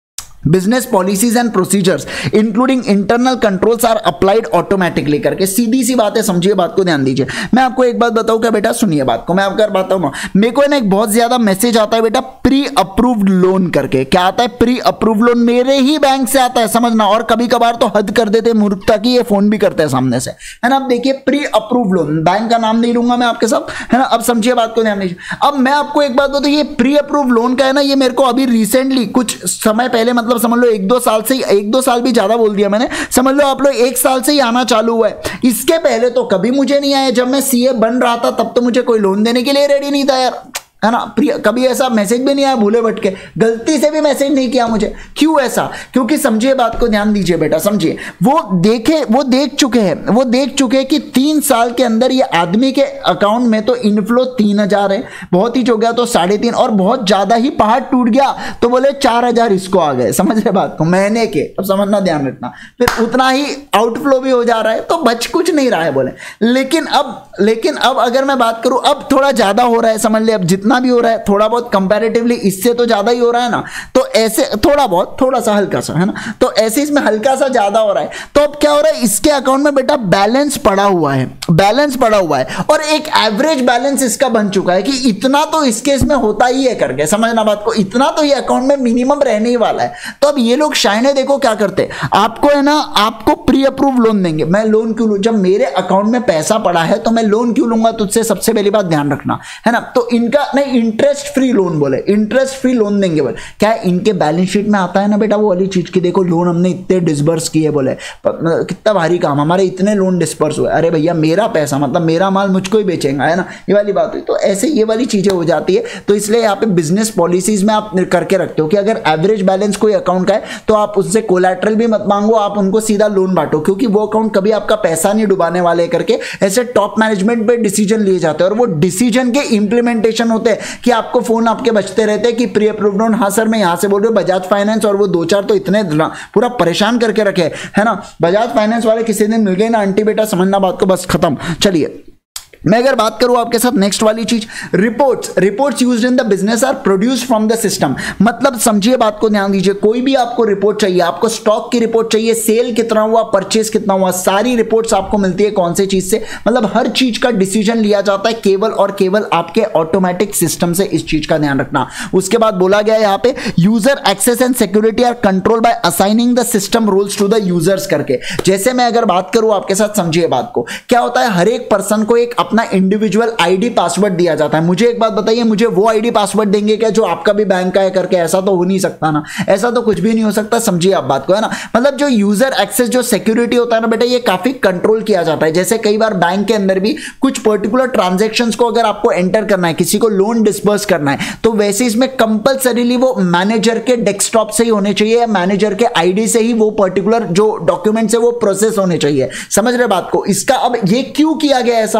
A: business policies and procedures including internal controls are applied automatically करके, सीधी सी बात है, समझिए बात को, ध्यान दीजिए। मैं आपको एक बात बताऊं क्या बेटा, सुनिए बात को, मैं आपको बताऊं ना, मेरे को ना एक बहुत ज्यादा मैसेज आता है बेटा, प्री अप्रूव्ड लोन करके। क्या आता है, प्री अप्रूव्ड लोन, मेरे ही बैंक से आता है, समझना। और कभी कभार तो हद कर देते मूर्खता की, ये फोन भी करते हैं सामने से, है ना। अब देखिए, प्री अप्रूव्ड लोन, बैंक का नाम नहीं लूंगा मैं आपके साथ, है ना। अब समझिए बात को, ध्यान दीजिए। अब मैं आपको एक बात बताऊं, ये प्री अप्रूव्ड लोन का है ना, ये मेरे को अभी रिसेंटली कुछ समय पहले, मतलब समझ लो एक दो साल से, एक दो साल भी ज्यादा बोल दिया मैंने, समझ लो आप लोग एक साल से ही आना चालू हुआ है। इसके पहले तो कभी मुझे नहीं आया, जब मैं सीए बन रहा था तब तो मुझे कोई लोन देने के लिए रेडी नहीं था यार, है ना। कभी ऐसा मैसेज भी नहीं आया, भूले भटके, गलती से भी मैसेज नहीं किया मुझे। क्यों ऐसा, क्योंकि समझिए बात को, ध्यान दीजिए बेटा, समझिए। वो देखे, वो देख चुके हैं, वो देख चुके हैं कि तीन साल के अंदर ये आदमी के अकाउंट में तो इनफ्लो तीन हजार है, बहुत ही हो गया तो साढ़े तीन, और बहुत ज्यादा ही पहाड़ टूट गया तो बोले चार हजार इसको आ गए, समझ रहे बात को, महीने के। अब समझना, ध्यान रखना, फिर उतना ही आउटफ्लो भी हो जा रहा है, तो बच कुछ नहीं रहा है बोले। लेकिन अब लेकिन अब अगर मैं बात करूं, अब थोड़ा ज्यादा हो रहा है, समझ ले, अब जितना भी हो रहा है थोड़ा बहुत कंपैरेटिवली इससे तो ज्यादा ही हो रहा है ना, तो ऐसे थोड़ा बहुत, थोड़ा सा हल्का सा, है ना, तो ऐसे इसमें हल्का सा ज्यादा हो रहा है। तो अब क्या हो रहा है, इसके अकाउंट में बेटा बैलेंस पड़ा हुआ है, बैलेंस पड़ा हुआ है, और एक एवरेज बैलेंस इसका बन चुका है कि इतना तो इसके इसमें होता ही है करके, समझना बात को, इतना तो ये अकाउंट में मिनिमम रहने ही वाला है। तो अब ये लोग शायने देखो क्या करते, आपको है ना, आपको प्री अप्रूव लोन देंगे। मैं लोन क्यों लूं, जब मेरे अकाउंट में पैसा पड़ा है तो मैं लोन क्यों लूंगा तुझसे, सबसे पहली बात ध्यान रखना, है ना। तो इनका नहीं, इंटरेस्ट फ्री लोन बोले, इंटरेस्ट फ्री लोन देंगे बोले। क्या है, इनके बैलेंस शीट में आता है ना बेटा वो वाली चीज की, देखो लोन हमने इतने डिसबर्स किए बोले, कितना भारी काम, हमारे इतने लोन डिसबर्स हुए। अरे भैया मेरा पैसा, मतलब मेरा माल मुझको ही बेचेगा, है ना, ये वाली बात हुई। तो ऐसे ये वाली चीजें हो जाती है। तो इसलिए यहाँ पे बिजनेस पॉलिसीज में आप करके रखते हो कि अगर एवरेज बैलेंस कोई अकाउंट का है तो आप उससे कोलैटरल भी मत मांगो, आप उनको सीधा लोन बांटो, क्योंकि वो अकाउंट कभी आपका पैसा नहीं डुबाने वाले करके ऐसे टॉप मैनेजमेंट पे डिसीजन लिए जाते हैं। और वो डिसीजन के इंप्लीमेंटेशन होते हैं कि आपको फोन आपके बचते रहते हैं कि प्री अप्रूव्ड लोन, हाँ सर मैं यहां से बोल रहा हूं बजाज फाइनेंस, और वो दो चार तो इतने पूरा परेशान करके रखे, है ना। बजाज फाइनेंस वाले किसी दिन मिल गए ना आंटी बेटा, समझना बात को, बस खत्म। चलिए मैं अगर बात करूं आपके साथ नेक्स्ट वाली चीज, reports reports used in the business are produced from the system. मतलब समझिए बात को, ध्यान दीजिए, कोई भी आपको रिपोर्ट चाहिए, आपको स्टॉक की रिपोर्ट चाहिए, सेल कितना हुआ, परचेज कितना हुआ, सारी रिपोर्ट्स आपको मिलती है कौन से चीज से, मतलब हर चीज का डिसीजन लिया जाता है केवल और केवल आपके ऑटोमेटिक सिस्टम से। इस चीज का ध्यान रखना। उसके बाद बोला गया यहां पे user access and security are control by assigning the system rules to the users करके। जैसे मैं अगर बात करूं आपके साथ, समझिए बात को, क्या होता है, हर एक पर्सन को एक अपना इंडिविजुअल आईडी पासवर्ड दिया जाता है। मुझे एक बात बताइए, मुझे वो आईडी पासवर्ड देंगे क्या जो आपका भी बैंक का है करके? ऐसा तो हो नहीं सकता ना, ऐसा तो कुछ भी नहीं हो सकता। समझिए आप बात को, है ना। मतलब जो यूजर एक्सेस, जो सिक्योरिटी होता है ना बेटा, ये काफी कंट्रोल किया जाता है। जैसे कई बार बैंक के अंदर भी कुछ पर्टिकुलर ट्रांजैक्शंस को अगर आपको एंटर करना है, किसी को लोन डिस्बर्स करना है, तो वैसे इसमें कंपलसरीली वो मैनेजर के डेस्कटॉप से ही होने चाहिए या मैनेजर के आईडी से ही वो पर्टिकुलर जो डॉक्यूमेंट्स है वो प्रोसेस होने चाहिए। समझ रहे बात को? इसका अब ये क्यों किया गया ऐसा, ये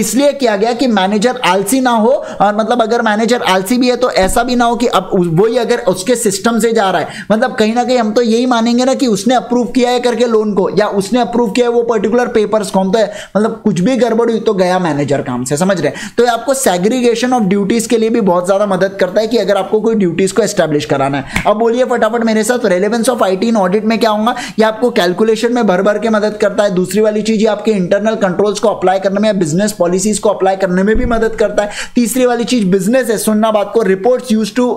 A: इसलिए किया गया कि मैनेजर आलसी ना हो, और मतलब अगर मैनेजर आलसी भी है तो ऐसा भी ना हो कि अब वही अगर उसके सिस्टम से जा रहा है, मतलब कहीं ना कहीं हम तो यही मानेंगे ना कि उसने अप्रूव किया है करके लोन को, या उसने अप्रूव किया है वो पर्टिकुलर पेपर्स को, हम तो मतलब कुछ भी गड़बड़ हुई तो गया मैनेजर काम से, समझ रहे हैं। तो ये आपको सेग्रीगेशन ऑफ ड्यूटीज के लिए भी बहुत ज्यादा मदद करता है कि अगर आपको कोई ड्यूटीज को एस्टैब्लिश कराना है। अब बोलिए फटाफट मेरे साथ, relevance of IT in audit में क्या होगा, ये आपको कैलकुलेशन में भर भर के मदद करता है। दूसरी वाली चीज ये आपके इंटरनल कंट्रोल्स को अप्लाई करने में या बिजनेस पॉलिसीज को अप्लाई करने में भी मदद करता है। तीसरी वाली चीज बिजनेस है, सुनना बात को, reports used to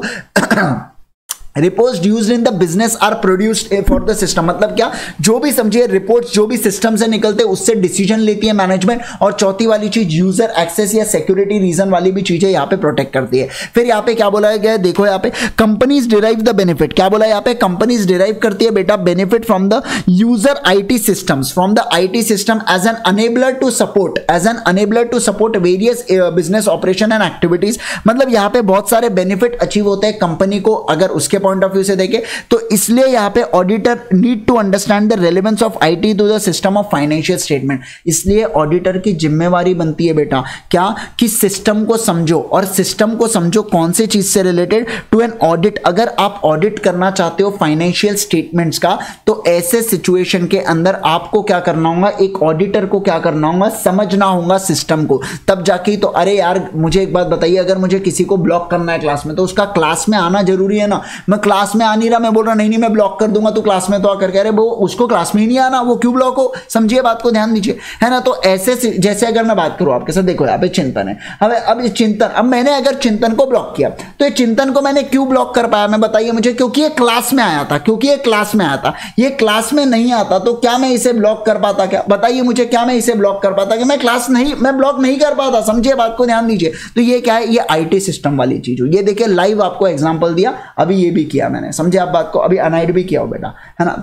A: reports used in the business are produced for the system, मतलब क्या, जो भी समझिए रिपोर्ट्स जो भी सिस्टम से निकलते हैं उससे डिसीजन लेती है मैनेजमेंट। और चौथी वाली चीज यूजर एक्सेस या सिक्योरिटी रीजन वाली भी चीजें यहाँ पे प्रोटेक्ट करती है। फिर यहाँ पे क्या बोला गया है, देखो यहाँ पे कंपनीज डिराइव द बेनिफिट, क्या बोला यहाँ पे, कंपनीज डिराइव करती है बेटा benefit from the user IT systems, from the IT system as an enabler to support as an enabler to support various business operation and activities. मतलब यहाँ पे बहुत सारे बेनिफिट अचीव होते हैं कंपनी को अगर उसके पॉइंट ऑफ व्यू से देखें तो, इसलिए यहां पे auditor need to understand the relevance of IT to the system of financial statement. इसलिए ऑडिटर की जिम्मेवारी बनती है बेटा क्या, कि सिस्टम को समझो, और सिस्टम को समझो कौन सी चीज से रिलेटेड, टू एन ऑडिट। अगर आप ऑडिट करना चाहते हो फाइनेंशियल स्टेटमेंट्स का, तो ऐसे सिचुएशन के अंदर आपको क्या करना होगा, एक ऑडिटर को क्या करना होगा, समझना होगा सिस्टम को, तब जाके तो। अरे यार मुझे एक बात बताइए, अगर मुझे किसी को ब्लॉक करना है क्लास में, तो उसका क्लास में आना जरूरी है ना। मैं क्लास में आ नहीं रहा, मैं बोल रहा नहीं नहीं मैं ब्लॉक कर दूंगा, तो क्लास में तो आकर कह रहे वो उसको क्लास में ही नहीं आना, वो क्यों ब्लॉक हो, समझिए बात को, ध्यान दीजिए, है ना। तो ऐसे जैसे अगर मैं बात करूं आपके साथ, देखो यहाँ पे चिंतन है, अब अब ये चिंतन, अब मैंने अगर चिंतन को ब्लॉक किया, तो ये चिंतन को मैंने क्यों ब्लॉक कर पाया, मैं बताइए मुझे, क्योंकि ये क्लास में आया था, क्योंकि ये क्लास में आया था। ये क्लास में नहीं आता तो क्या मैं इसे ब्लॉक कर पाता, क्या बताइए मुझे, क्या मैं इसे ब्लॉक कर पाता, कि मैं क्लास नहीं, मैं ब्लॉक नहीं कर पाता, समझिए बात को, ध्यान दीजिए। तो ये क्या है, ये आईटी सिस्टम वाली चीज हो। ये देखिए लाइव आपको एग्जांपल दिया, अभी ये भी किया मैंने, समझे आप बात को, अभी अनाइड भी किया हो बेटा, है ना।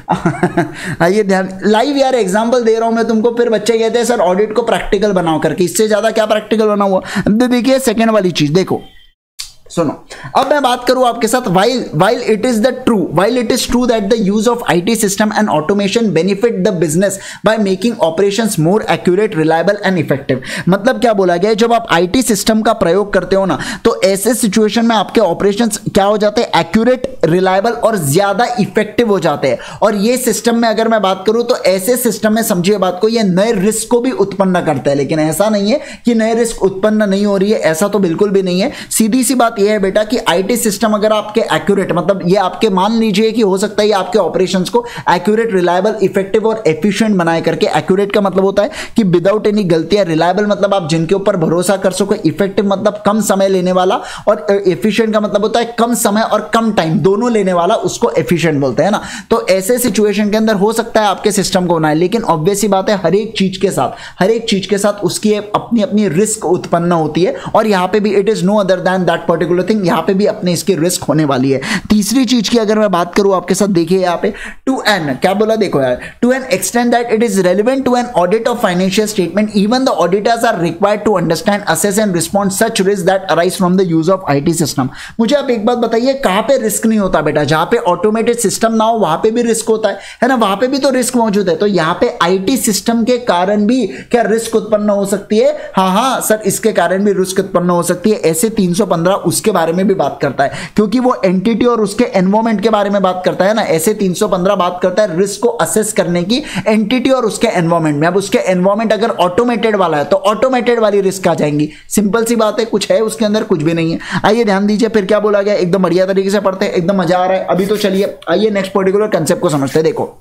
A: चलो आइए ध्यान, लाइव यार एग्जांपल दे रहा हूं मैं तुमको, फिर बच्चे कहते हैं सर ऑडिट को प्रैक्टिकल बनाओ करके, इससे ज्यादा क्या प्रैक्टिकल बना हुआ। देखिए सेकंड वाली चीज देखो, सुनो, अब मैं बात करूं आपके साथ, while while it is the true while it is true that the use of I T system and automation benefit the business by making operations more accurate, reliable and effective। मतलब क्या बोला गया है, जब आप I T सिस्टम का प्रयोग करते हो ना, तो ऐसे सिचुएशन में आपके ऑपरेशंस क्या हो जाते हैं, एक्यूरेट, रिलायबल और ज्यादा इफेक्टिव हो जाते हैं। और ये सिस्टम में अगर मैं बात करूं तो ऐसे सिस्टम में समझिए बात को, ये नए रिस्क को भी उत्पन्न करता है। लेकिन ऐसा नहीं है कि नए रिस्क उत्पन्न नहीं हो रही है, ऐसा तो बिल्कुल भी नहीं है। सीधी सी बात ये है बेटा कि आईटी सिस्टम अगर आपके एक्यूरेट, मतलब ये आपके मान लीजिए कि हो सकता है ये आपके ऑपरेशंस को एक्यूरेट, रिलायबल, इफेक्टिव और एफिशिएंट बनाए करके। एक्यूरेट का मतलब होता है कि विदाउट एनी गलतियां, रिलायबल मतलब आप जिनके ऊपर भरोसा कर सको, इफेक्टिव मतलब कम समय लेने वाला, और एफिशिएंट का मतलब होता है कम समय और कम टाइम दोनों लेने वाला, उसको एफिशिएंट बोलते हैं ना। तो ऐसे सिचुएशन के अंदर हो सकता है आपके सिस्टम को बनाए, लेकिन ऑब्वियस सी बात है हर एक चीज के साथ हर एक चीज के साथ उसकी अपनी अपनी रिस्क उत्पन्न होती है। और यहां पे भी it is no other than that particular thing, यहां पे भी अपने इसकी रिस्क होने वाली है। तीसरी चीज की अगर मैं बात करूं आपके साथ, देखिए यहां पे टू एन क्या बोला, देखो यार, to an extend that it is relevant to an audit of financial statement, even the auditors are required to understand, assess and respond such risk that arise from the use of IT system. मुझे आप एक बात बताइए, कहां पे risk नहीं होता बेटा, जहां पे ऑटोमेटेड सिस्टम ना हो वहां पे भी रिस्क होता है, है ना, वहां पे भी तो रिस्क मौजूद है। तो यहां पे आईटी सिस्टम के कारण भी क्या रिस्क उत्पन्न हो सकती है, हाँ हाँ सर इसके कारण भी रिस्क उत्पन्न हो सकती है। ऐसे तीन सौ पंद्रह उसके बारे में भी बात करता है, क्योंकि वो एंटिटी और उसके एनवायरमेंट के बारे में बात करता है ना। ऐसे तीन सौ पंद्रह बात करता है रिस्क को असेस करने की एंटिटी और उसके एनवायरमेंट में। अब उसके एनवायरमेंट अगर ऑटोमेटेड वाला है तो ऑटोमेटेड वाली रिस्क आ जाएंगी, सिंपल सी बात है, कुछ है उसके अंदर, कुछ भी नहीं है। आइए ध्यान दीजिए फिर क्या बोला गया, एकदम बढ़िया तरीके से पढ़ते हैं, एकदम मजा आ रहा है अभी तो। चलिए आइए नेक्स्ट पर्टिकुलर कंसेप्ट को समझते हैं। देखो,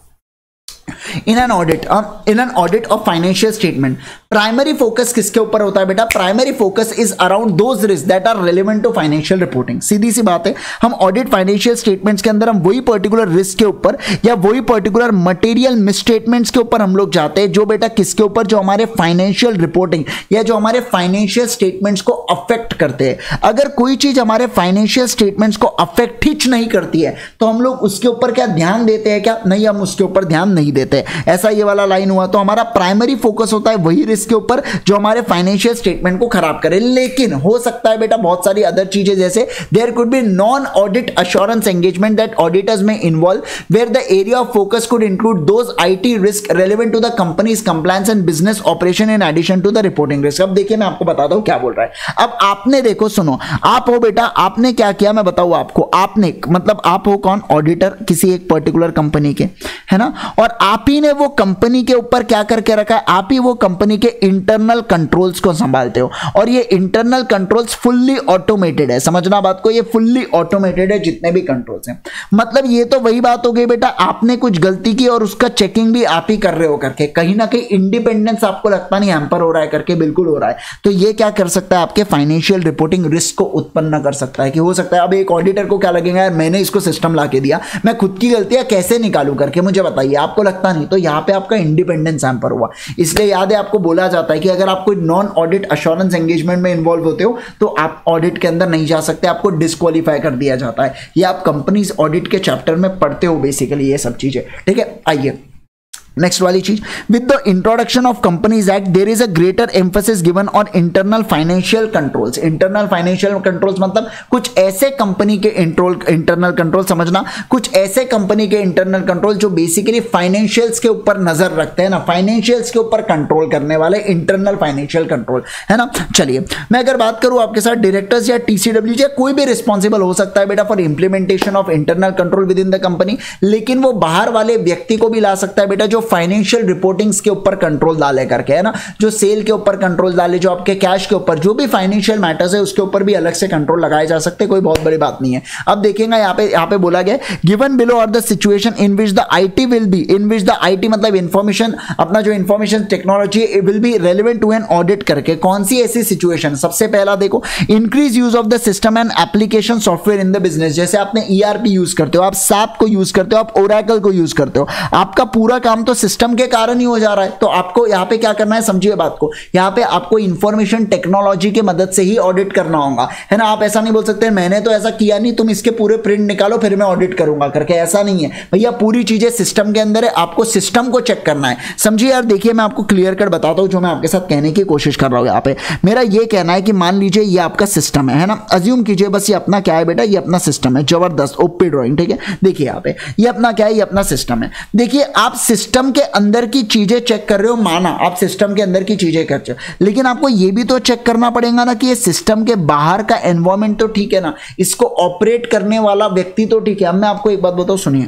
A: in an audit in an audit of financial statement, primary focus किसके ऊपर होता है बेटा, primary focus is around those risk that are relevant to financial reporting. सीधी सी बात है, हम ऑडिट फाइनेंशियल स्टेटमेंट्स के अंदर हम वही पर्टिकुलर रिस्क के ऊपर या वही पर्टिकुलर मटेरियल मिसस्टेटमेंट्स के ऊपर हम लोग जाते हैं, जो बेटा किसके ऊपर, जो हमारे फाइनेंशियल रिपोर्टिंग या जो हमारे फाइनेंशियल स्टेटमेंट्स को अफेक्ट करते हैं। अगर कोई चीज हमारे फाइनेंशियल स्टेटमेंट्स को अफेक्ट ही नहीं करती है तो हम लोग उसके ऊपर क्या ध्यान देते हैं, क्या नहीं, हम उसके ऊपर ध्यान नहीं देते। ऐसा ये वाला लाइन हुआ। तो हमारा प्राइमरी फोकस होता है वही रिस्क रिस्क के ऊपर जो हमारे फाइनेंशियल स्टेटमेंट को खराब करे। लेकिन हो सकता है बेटा बहुत सारी अदर चीजें, जैसे there could be non audit assurance engagement that auditors may involve where the area of focus could include those IT risk relevant to the companies compliance and business operation in addition to the reporting risk. अब देखिए मैं आपको बताता हूं क्या बोल रहा है। अब आपने देखो, सुनो, आप हो बेटा, आपने क्या किया मैं बताऊं आपको। आपने मतलब आप हो कौन? ऑडिटर किसी एक पर्टिकुलर कंपनी के, है ना, और आप ही ने वो कंपनी के ऊपर क्या करके रखा है, आप ही वो कंपनी के इंटरनल कंट्रोल्स को संभालते हो, और ये इंटरनल कंट्रोल्स फुल्ली ऑटोमेटेड है। समझना बात को, ये फुल्ली ऑटोमेटेड है जितने भी कंट्रोल्स हैं। मतलब ये तो वही बात हो गई बेटा, आपने कुछ गलती की और उसका चेकिंग भी आप ही कर रहे हो करके, कहीं ना कहीं इंडिपेंडेंस आपको लगता नहीं हैम्पर हो रहा है करके, बिल्कुल हो रहा है। तो ये क्या कर सकता है, आपके फाइनेंशियल रिपोर्टिंग रिस्क को उत्पन्न कर सकता है कि हो सकता है अब एक ऑडिटर को क्या लगेगा, यार मैंने इसको सिस्टम ला के दिया, मैं खुद की गलतियां कैसे निकालूं करके, मुझे बताइए, आपको लगता नहीं। तो यहां पे आपका इंडिपेंडेंस हैम्पर हुआ। इसलिए याद है आपको बोला जाता है कि अगर आप कोई नॉन ऑडिट अश्योरेंस एंगेजमेंट में इन्वॉल्व होते हो तो आप ऑडिट के अंदर नहीं जा सकते, आपको डिस्क्वालीफाई कर दिया जाता है। ये आप कंपनीज ऑडिट के चैप्टर में पढ़ते हो बेसिकली ये सब चीजें, ठीक है। आइए नेक्स्ट वाली चीज, with the introduction of companies act there is a greater emphasis given on internal financial controls. Internal financial controls मतलब कुछ ऐसे कंपनी के इंटरनल कंट्रोल, समझना, कुछ ऐसे कंपनी के इंटरनल कंट्रोल जो बेसिकली फाइनेंशियल्स के ऊपर नजर रखते हैं ना, फाइनेंशियल्स के ऊपर कंट्रोल करने वाले इंटरनल फाइनेंशियल कंट्रोल, है ना। चलिए मैं अगर बात करूं आपके साथ, डायरेक्टर्स या टीसीडब्ल्यू या कोई भी रिस्पॉन्सिबल हो सकता है बेटा for implementation of internal control within the company, लेकिन वो बाहर वाले व्यक्ति को भी ला सकता है बेटा जो फाइनेंशियल रिपोर्टिंग्स के ऊपर कंट्रोल डाले करके, है ना, जो सेल के ऊपर कंट्रोल डाले, जो आपके कैश के ऊपर, जो भी फाइनेंशियल मैटर्स है उसके ऊपर भी अलग से कंट्रोल लगाए जा सकते हैं, कोई बहुत बड़ी बात नहीं है। अब देखिएगा यहाँ पे यहाँ पे बोला गया given below are the situation in which the IT will be, in which the IT मतलब इंफॉर्मेशन, अपना जो information technology will be relevant to an audit करके। कौन सी ऐसी सिचुएशन, सबसे पहला देखो, increase use of the system and application software in the business. जैसे आपने ईआरपी यूज करते हो, आप सैप को यूज करते हो, आप ओरेकल को यूज करते हो, आपका पूरा काम तो सिस्टम के कारण ही हो जा रहा है। तो आपको यहां पे क्या करना है, समझिए बात को, यहां पे आपको इंफॉर्मेशन टेक्नोलॉजी की मदद से ही ऑडिट करना होगा, है ना। आप ऐसा नहीं बोल सकते मैंने तो ऐसा किया नहीं, तुम इसके पूरे प्रिंट निकालो फिर मैं ऑडिट करूंगा करके, ऐसा नहीं है भैया। पूरी चीजें सिस्टम के अंदर है, आपको सिस्टम को चेक करना है, समझिए यार। देखिए मैं आपको क्लियर कट बताता हूं जो मैं आपके साथ कहने की कोशिश कर रहा हूं। यहां पे मेरा ये कहना है कि मान लीजिए ये आपका सिस्टम है, है ना, अज्यूम कीजिए बस ये अपना क्या है बेटा, ये अपना सिस्टम है, जबरदस्त ओपी ड्राइंग, ठीक है। देखिए यहाँ पे ये अपना क्या है, ये अपना सिस्टम है। देखिए आप सिस्टम के अंदर की चीजें चेक कर रहे हो, माना आप सिस्टम के अंदर की चीजें कर रहे हो, लेकिन आपको ये भी तो चेक करना पड़ेगा ना कि ये सिस्टम के बाहर का एनवायरनमेंट तो ठीक है ना, इसको ऑपरेट करने वाला व्यक्ति तो ठीक है। अब मैं आपको एक बात बताऊं, सुनिए,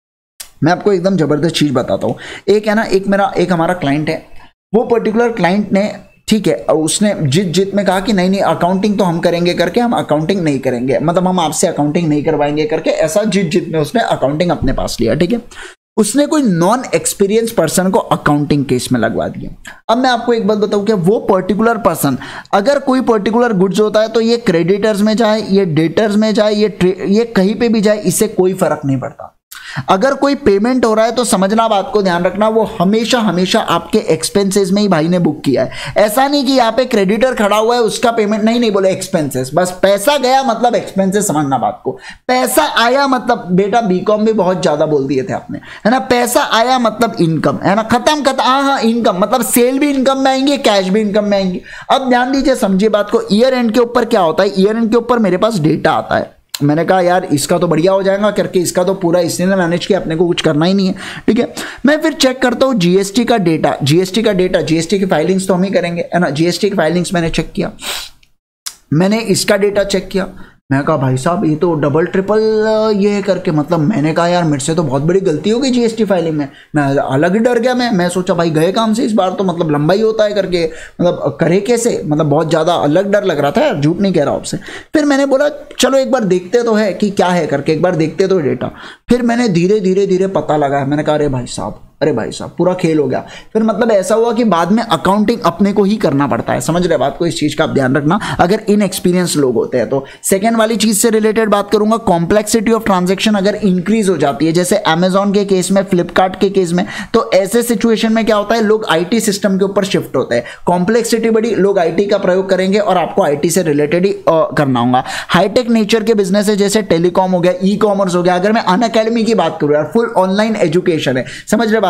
A: मैं आपको एकदम जबरदस्त चीज बताता हूं। एक है ना, एक मेरा एक हमारा क्लाइंट है, वो पर्टिकुलर क्लाइंट ने, ठीक है, उसने जित जित में कहा कि नहीं नहीं अकाउंटिंग तो हम करेंगे करके, हम अकाउंटिंग नहीं करेंगे, मतलब हम आपसे अकाउंटिंग नहीं करवाएंगे करके, ऐसा जित जित में उसने अकाउंटिंग अपने पास लिया, ठीक है। उसने कोई नॉन एक्सपीरियंस पर्सन को अकाउंटिंग केस में लगवा दिया। अब मैं आपको एक बात बताऊं कि वो पर्टिकुलर पर्सन, अगर कोई पर्टिकुलर गुड्स होता है तो ये क्रेडिटर्स में जाए, ये डेटर्स में जाए, ये ये कहीं पे भी जाए, इससे कोई फर्क नहीं पड़ता। अगर कोई पेमेंट हो रहा है तो समझना, बात को ध्यान रखना, वो हमेशा हमेशा आपके एक्सपेंसेस में ही भाई ने बुक किया है। ऐसा नहीं कि यहाँ पे क्रेडिटर खड़ा हुआ है उसका पेमेंट नहीं, नहीं बोले एक्सपेंसेस, बस पैसा गया मतलब एक्सपेंसेस, समझना बात को। पैसा आया मतलब, बेटा बीकॉम भी बहुत ज्यादा बोल दिए थे आपने, है ना, पैसा आया मतलब इनकम, है ना, खत्म खत्म, हाँ हाँ इनकम मतलब सेल भी इनकम में आएंगे, कैश भी इनकम में आएंगे। अब ध्यान दीजिए, समझिए बात को, ईयर एंड के ऊपर क्या होता है, ईयर एंड के ऊपर मेरे पास डेटा आता है, मैंने कहा यार इसका तो बढ़िया हो जाएगा करके, इसका तो पूरा इसने मैनेज किया, अपने को कुछ करना ही नहीं है, ठीक है। मैं फिर चेक करता हूँ जीएसटी का डेटा, जीएसटी का डेटा, जीएसटी की फाइलिंग्स तो हम ही करेंगे, है ना, जीएसटी की फाइलिंग्स मैंने चेक किया, मैंने इसका डेटा चेक किया, मैं कहा भाई साहब ये तो डबल ट्रिपल ये करके, मतलब मैंने कहा यार मेरे से तो बहुत बड़ी गलती हो गई जीएसटी फाइलिंग में, मैं अलग ही डर गया। मैं मैं सोचा भाई गए काम से इस बार तो, मतलब लंबा ही होता है करके, मतलब करे कैसे, मतलब बहुत ज़्यादा अलग डर लग रहा था यार, झूठ नहीं कह रहा आपसे। फिर मैंने बोला चलो एक बार देखते तो है कि क्या है करके, एक बार देखते तो डेटा। फिर मैंने धीरे धीरे धीरे पता लगाया, मैंने कहा अरे भाई साहब, अरे भाई साहब पूरा खेल हो गया। फिर मतलब ऐसा हुआ कि बाद में अकाउंटिंग अपने को ही करना पड़ता है, समझ रहे बात को, इस चीज का आप ध्यान रखना अगर इनएक्सपीरियंस लोग होते हैं तो। सेकंड वाली चीज से रिलेटेड बात करूंगा, कॉम्प्लेक्सिटी ऑफ ट्रांजैक्शन अगर इंक्रीज हो जाती है, जैसे अमेजॉन के केस में, फ्लिपकार्ट के केस में, तो ऐसे सिचुएशन में क्या होता है, लोग आईटी सिस्टम के ऊपर शिफ्ट होते हैं, कॉम्प्लेक्सिटी बड़ी, लोग आईटी का प्रयोग करेंगे और आपको आईटी से रिलेटेड ही करना होगा। हाईटेक नेचर के बिजनेस है, जैसे टेलीकॉम हो गया, ई कॉमर्स हो गया, अगर मैं अनअकैडमी की बात करूं यार, फुल ऑनलाइन एजुकेशन है, समझ रहे बात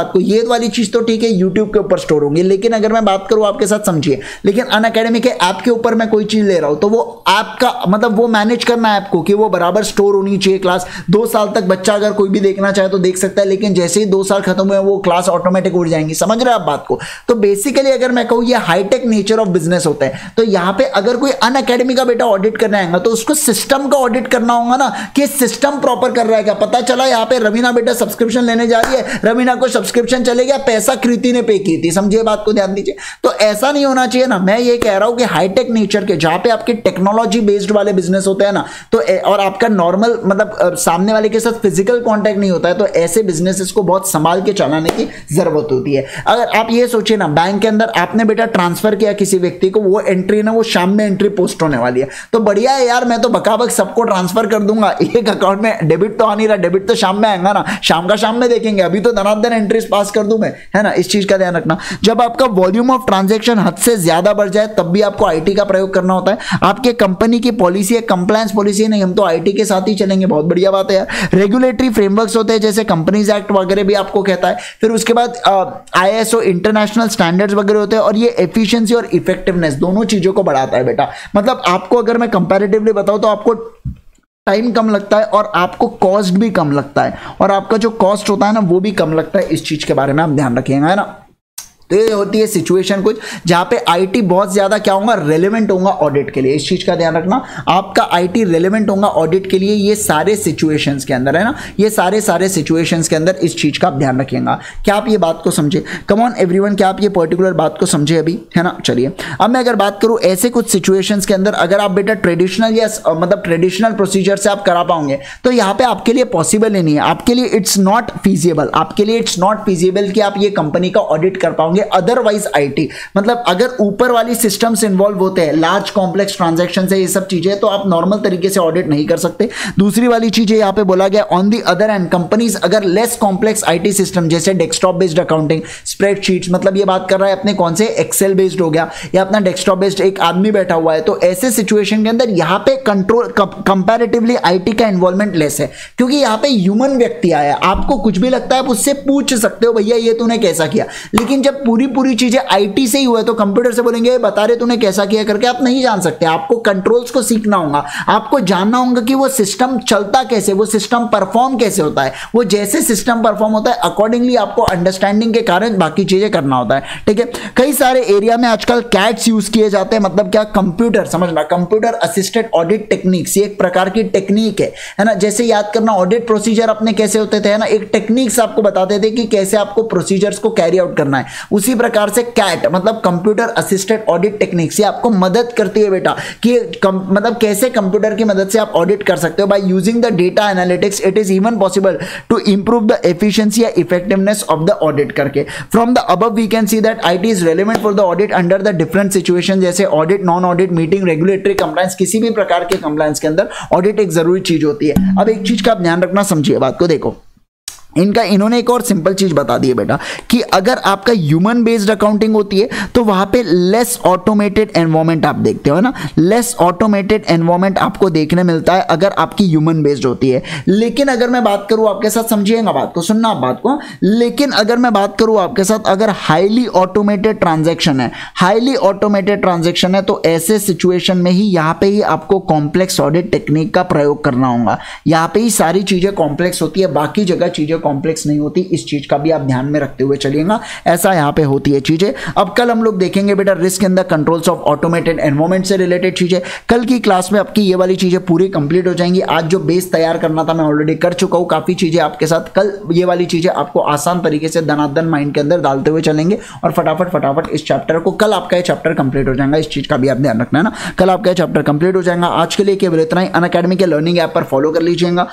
A: बात को, ये वाली चीज तो ठीक है यूट्यूब के ऊपर स्टोर होंगी, लेकिन अगर मैं बात करूं आपके साथ, समझिए, लेकिन अनअकैडमी के ऐप के ऊपर मैं कोई चीज ले रहा हूं तो वो ऐप का मतलब वो मैनेज करना है आपको कि वो बराबर स्टोर होनी चाहिए क्लास। दो साल तक बच्चा अगर कोई भी देखना चाहे तो देख सकता है, लेकिन जैसे ही दो साल खत्म हुए वो क्लास ऑटोमेटिक उड़ जाएंगी। समझ रहे हैं आप बात को? तो बेसिकली अगर मैं कहूं ये हाईटेक नेचर ऑफ बिजनेस होता है। तो यहां पे अगर कोई अनअकैडमी का बेटा ऑडिट करने आएगा तो उसको सिस्टम का ऑडिट करना होगा ना, कि सिस्टम प्रॉपर कर रहा है क्या। पता चला यहां पे रवीना बेटा सब्सक्रिप्शन लेने जा रही है, रवीना को सब्सक्रिप्शन चले गया, पैसा कृति ने पे की थी। समझिए बात को, ध्यान दीजिए। तो ऐसा नहीं होना चाहिए ना। मैं ये कह रहा हूं कि हाईटेक नेचर के जहां पे आपके टेक्नोलॉजी बेस्ड वाले बिजनेस होते हैं ना, तो और आपका नॉर्मल मतलब सामने वाले के साथ फिजिकल कांटेक्ट नहीं होता है, तो ऐसे बिजनेसेस को बहुत संभाल के चलाने की जरूरत होती है। अगर आप ये सोचिए ना, बैंक के अंदर आपने बेटा ट्रांसफर किया किसी व्यक्ति को, वो एंट्री ना वो शाम में एंट्री पोस्ट होने वाली है, तो बढ़िया है यार, मैं तो बकाबक सबको ट्रांसफर कर दूंगा, एक अकाउंट में डेबिट तो आ नहीं रहा, डेबिट तो शाम में आएगा ना, शाम का शाम में देखेंगे, अभी तो धनाधन एंट्रीज पास कर दूं मैं, है ना। इस चीज का ध्यान रखना। जब आपका वॉल्यूम ऑफ ट्रांजैक्शन हद से ज्यादा बढ़ जाए तब भी आपको आईटी का प्रयोग करना होता है। आपके कंपनी की पॉलिसी है, कंप्लायंस पॉलिसी नहीं, हम तो आईटी के साथ ही चलेंगे, बहुत बढ़िया बात है यार। रेगुलेटरी फ्रेमवर्क्स होते हैं जैसे कंपनीज एक्ट वगैरह भी आपको कहता है। फिर उसके बाद आईएसओ इंटरनेशनल स्टैंडर्ड्स वगैरह होते हैं, और ये एफिशिएंसी और इफेक्टिवनेस दोनों चीजों को बढ़ाता है बेटा। मतलब आपको अगर मैं कंपैरेटिवली बताऊं तो आपको टाइम कम लगता है और आपको कॉस्ट भी कम लगता है, और आपका जो कॉस्ट होता है ना वो भी कम लगता है। इस चीज के बारे में आप ध्यान रखिएगा, है ना। तो ये होती है सिचुएशन कुछ जहां पे आईटी बहुत ज्यादा क्या होगा, रेलेवेंट होगा ऑडिट के लिए। इस चीज का ध्यान रखना, आपका आईटी रेलेवेंट होगा ऑडिट के लिए ये सारे सिचुएशंस के अंदर, है ना, ये सारे सारे सिचुएशंस के अंदर इस चीज का आप ध्यान रखिएगा। क्या आप ये बात को समझे? कम ऑन एवरीवन, क्या आप ये पर्टिकुलर बात को समझे अभी, है ना। चलिए अब मैं अगर बात करूं ऐसे कुछ सिचुएशंस के अंदर अगर आप बेटा ट्रेडिशनल या मतलब ट्रेडिशनल प्रोसीजर से आप करा पाओगे तो यहाँ पे आपके लिए पॉसिबल ही नहीं है, आपके लिए इट्स नॉट फीजिबल, आपके लिए इट्स नॉट फीजिबल कि आप ये कंपनी का ऑडिट कर पाओगे। अदरवाइज आईटी मतलब अगर ऊपर वाली सिस्टम्स इन्वॉल्व होते हैं, लार्ज कॉम्प्लेक्स ट्रांजैक्शन है, ये सब चीजें, तो आप नॉर्मल तरीके से ऑडिट नहीं कर सकते। दूसरी वाली चीजें यहां पे बोला गया, on the other hand companies अगर लेस कॉम्प्लेक्स आईटी सिस्टम जैसे डेस्कटॉप बेस्ड अकाउंटिंग, स्प्रेडशीट्स, मतलब ये बात कर रहा है अपने कौन से एक्सेल बेस्ड हो गया या अपना डेस्कटॉप बेस्ड एक आदमी बैठा हुआ है, तो ऐसे सिचुएशन के अंदर यहां पे कंट्रोल कंपैरेटिवली आईटी का इन्वॉल्वमेंट लेस है, क्योंकि यहां पे ह्यूमन व्यक्ति आया। आपको कुछ भी लगता है आप उससे पूछ सकते हो, भैया ये तूने कैसा किया, लेकिन जब पूरी पूरी चीजें आईटी से ही हुआ है तो कंप्यूटर से बोलेंगे बता रहे तूने कैसा किया करके, आप नहीं जान सकते। आपको कंट्रोल्स को सीखना होगा, आपको जानना होगा कि वो सिस्टम चलता कैसे, वो सिस्टम परफॉर्म कैसे होता है, वो जैसे सिस्टम परफॉर्म होता है अकॉर्डिंगली आपको अंडरस्टैंडिंग के कारण बाकी चीजें करना होता है, ठीक है। कई सारे एरिया में आजकल कैट्स यूज किए जाते हैं, मतलब क्या, कंप्यूटर, समझना, कंप्यूटर असिस्टेड ऑडिट टेक्निक्स, ये एक प्रकार की टेक्निक है, है ना। जैसे याद करना ऑडिट प्रोसीजर अपने कैसे होते थे, है ना, एक टेक्निक्स आपको बताते थे कि कैसे आपको प्रोसीजर्स को कैरी आउट करना है। उसी प्रकार से कैट मतलब कंप्यूटर असिस्टेड ऑडिट टेक्निक्स, ये आपको मदद करती है बेटा कि मतलब कैसे कंप्यूटर की मदद से आप ऑडिट कर सकते हो। By using the data analytics it is even possible to improve the efficiency या इफेक्टिवनेस ऑफ द ऑडिट करके। From the above we can see that IT is relevant for the audit under the different situation, जैसे audit, non audit, meeting, regulatory compliance, किसी भी प्रकार के compliance के अंदर audit एक जरूरी चीज होती है। अब एक चीज का आप ध्यान रखना, समझिए बात को, देखो इनका इन्होंने एक और सिंपल चीज बता दी है बेटा कि अगर आपका ह्यूमन बेस्ड अकाउंटिंग होती है तो वहां पे लेस ऑटोमेटेड एनवायरनमेंट आप देखते हो ना, लेस ऑटोमेटेड एनवायरनमेंट आपको देखने मिलता है अगर आपकी ह्यूमन बेस्ड होती है। लेकिन अगर मैं बात करूं आपके साथ, समझिएगा बात को, सुनना आप बात को, लेकिन अगर मैं बात करूं आपके साथ अगर हाईली ऑटोमेटेड ट्रांजेक्शन है, हाईली ऑटोमेटेड ट्रांजेक्शन है, तो ऐसे सिचुएशन में ही यहां पे ही आपको कॉम्प्लेक्स ऑडिट टेक्निक का प्रयोग करना होगा। यहां पे ही सारी चीजें कॉम्प्लेक्स होती है, बाकी जगह चीजें कॉम्प्लेक्स नहीं होती। इस चीज का भी आप ध्यान में रखते हुए चलिएगा, ऐसा यहां पे होती है चीजें। अब कल हम लोग देखेंगे बेटा risk in the controls of automated environment से रिलेटेड चीजें। कल की क्लास में आपकी ये वाली चीजें पूरी कंप्लीट हो जाएंगी। आज जो बेस तैयार करना था मैं ऑलरेडी कर चुका हूं, काफी चीजें आपके साथ। कल ये वाली चीजें आपको आसान तरीके से धनाधन माइंड के अंदर डालते हुए चलेंगे और फटाफट फटाफट इस चैप्टर को, कल आपका ये चैप्टर कंप्लीट हो जाएगा। इस चीज का भी आप ध्यान रखना है ना, कल आपका ये चैप्टर कंप्लीट हो जाएगा। आज के लिए केवल इतना ही। अनअकैडमी के लर्निंग ऐप पर फॉलो कर लीजिएगा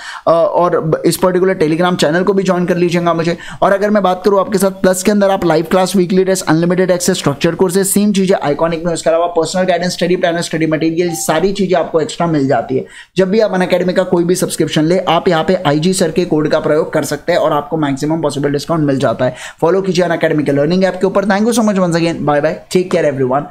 A: और इस पर्टिकुलर टेलीग्राम चैनल को भी ज्वाइन कर लीजिएगा मुझे। और अगर मैं बात करूं आपके साथ प्लस के अंदर आप live class, weekly test, unlimited access, structured courses, same चीजें आइकॉनिक में, उसके अलावा personal guidance, study planner, study material, सारी चीजें आपको एक्स्ट्रा मिल जाती है। जब भी आप अनअकैडमी का कोई भी सब्सक्रिप्शन ले, आप यहाँ पे आईजी सर के कोड का प्रयोग कर सकते हैं और आपको मैक्सिमम पॉसिबल डिस्काउंट मिल जाता है। फॉलो कीजिए अनअकैडमी के लर्निंग ऐप के ऊपर। Thank you so much once again, bye bye, take care everyone.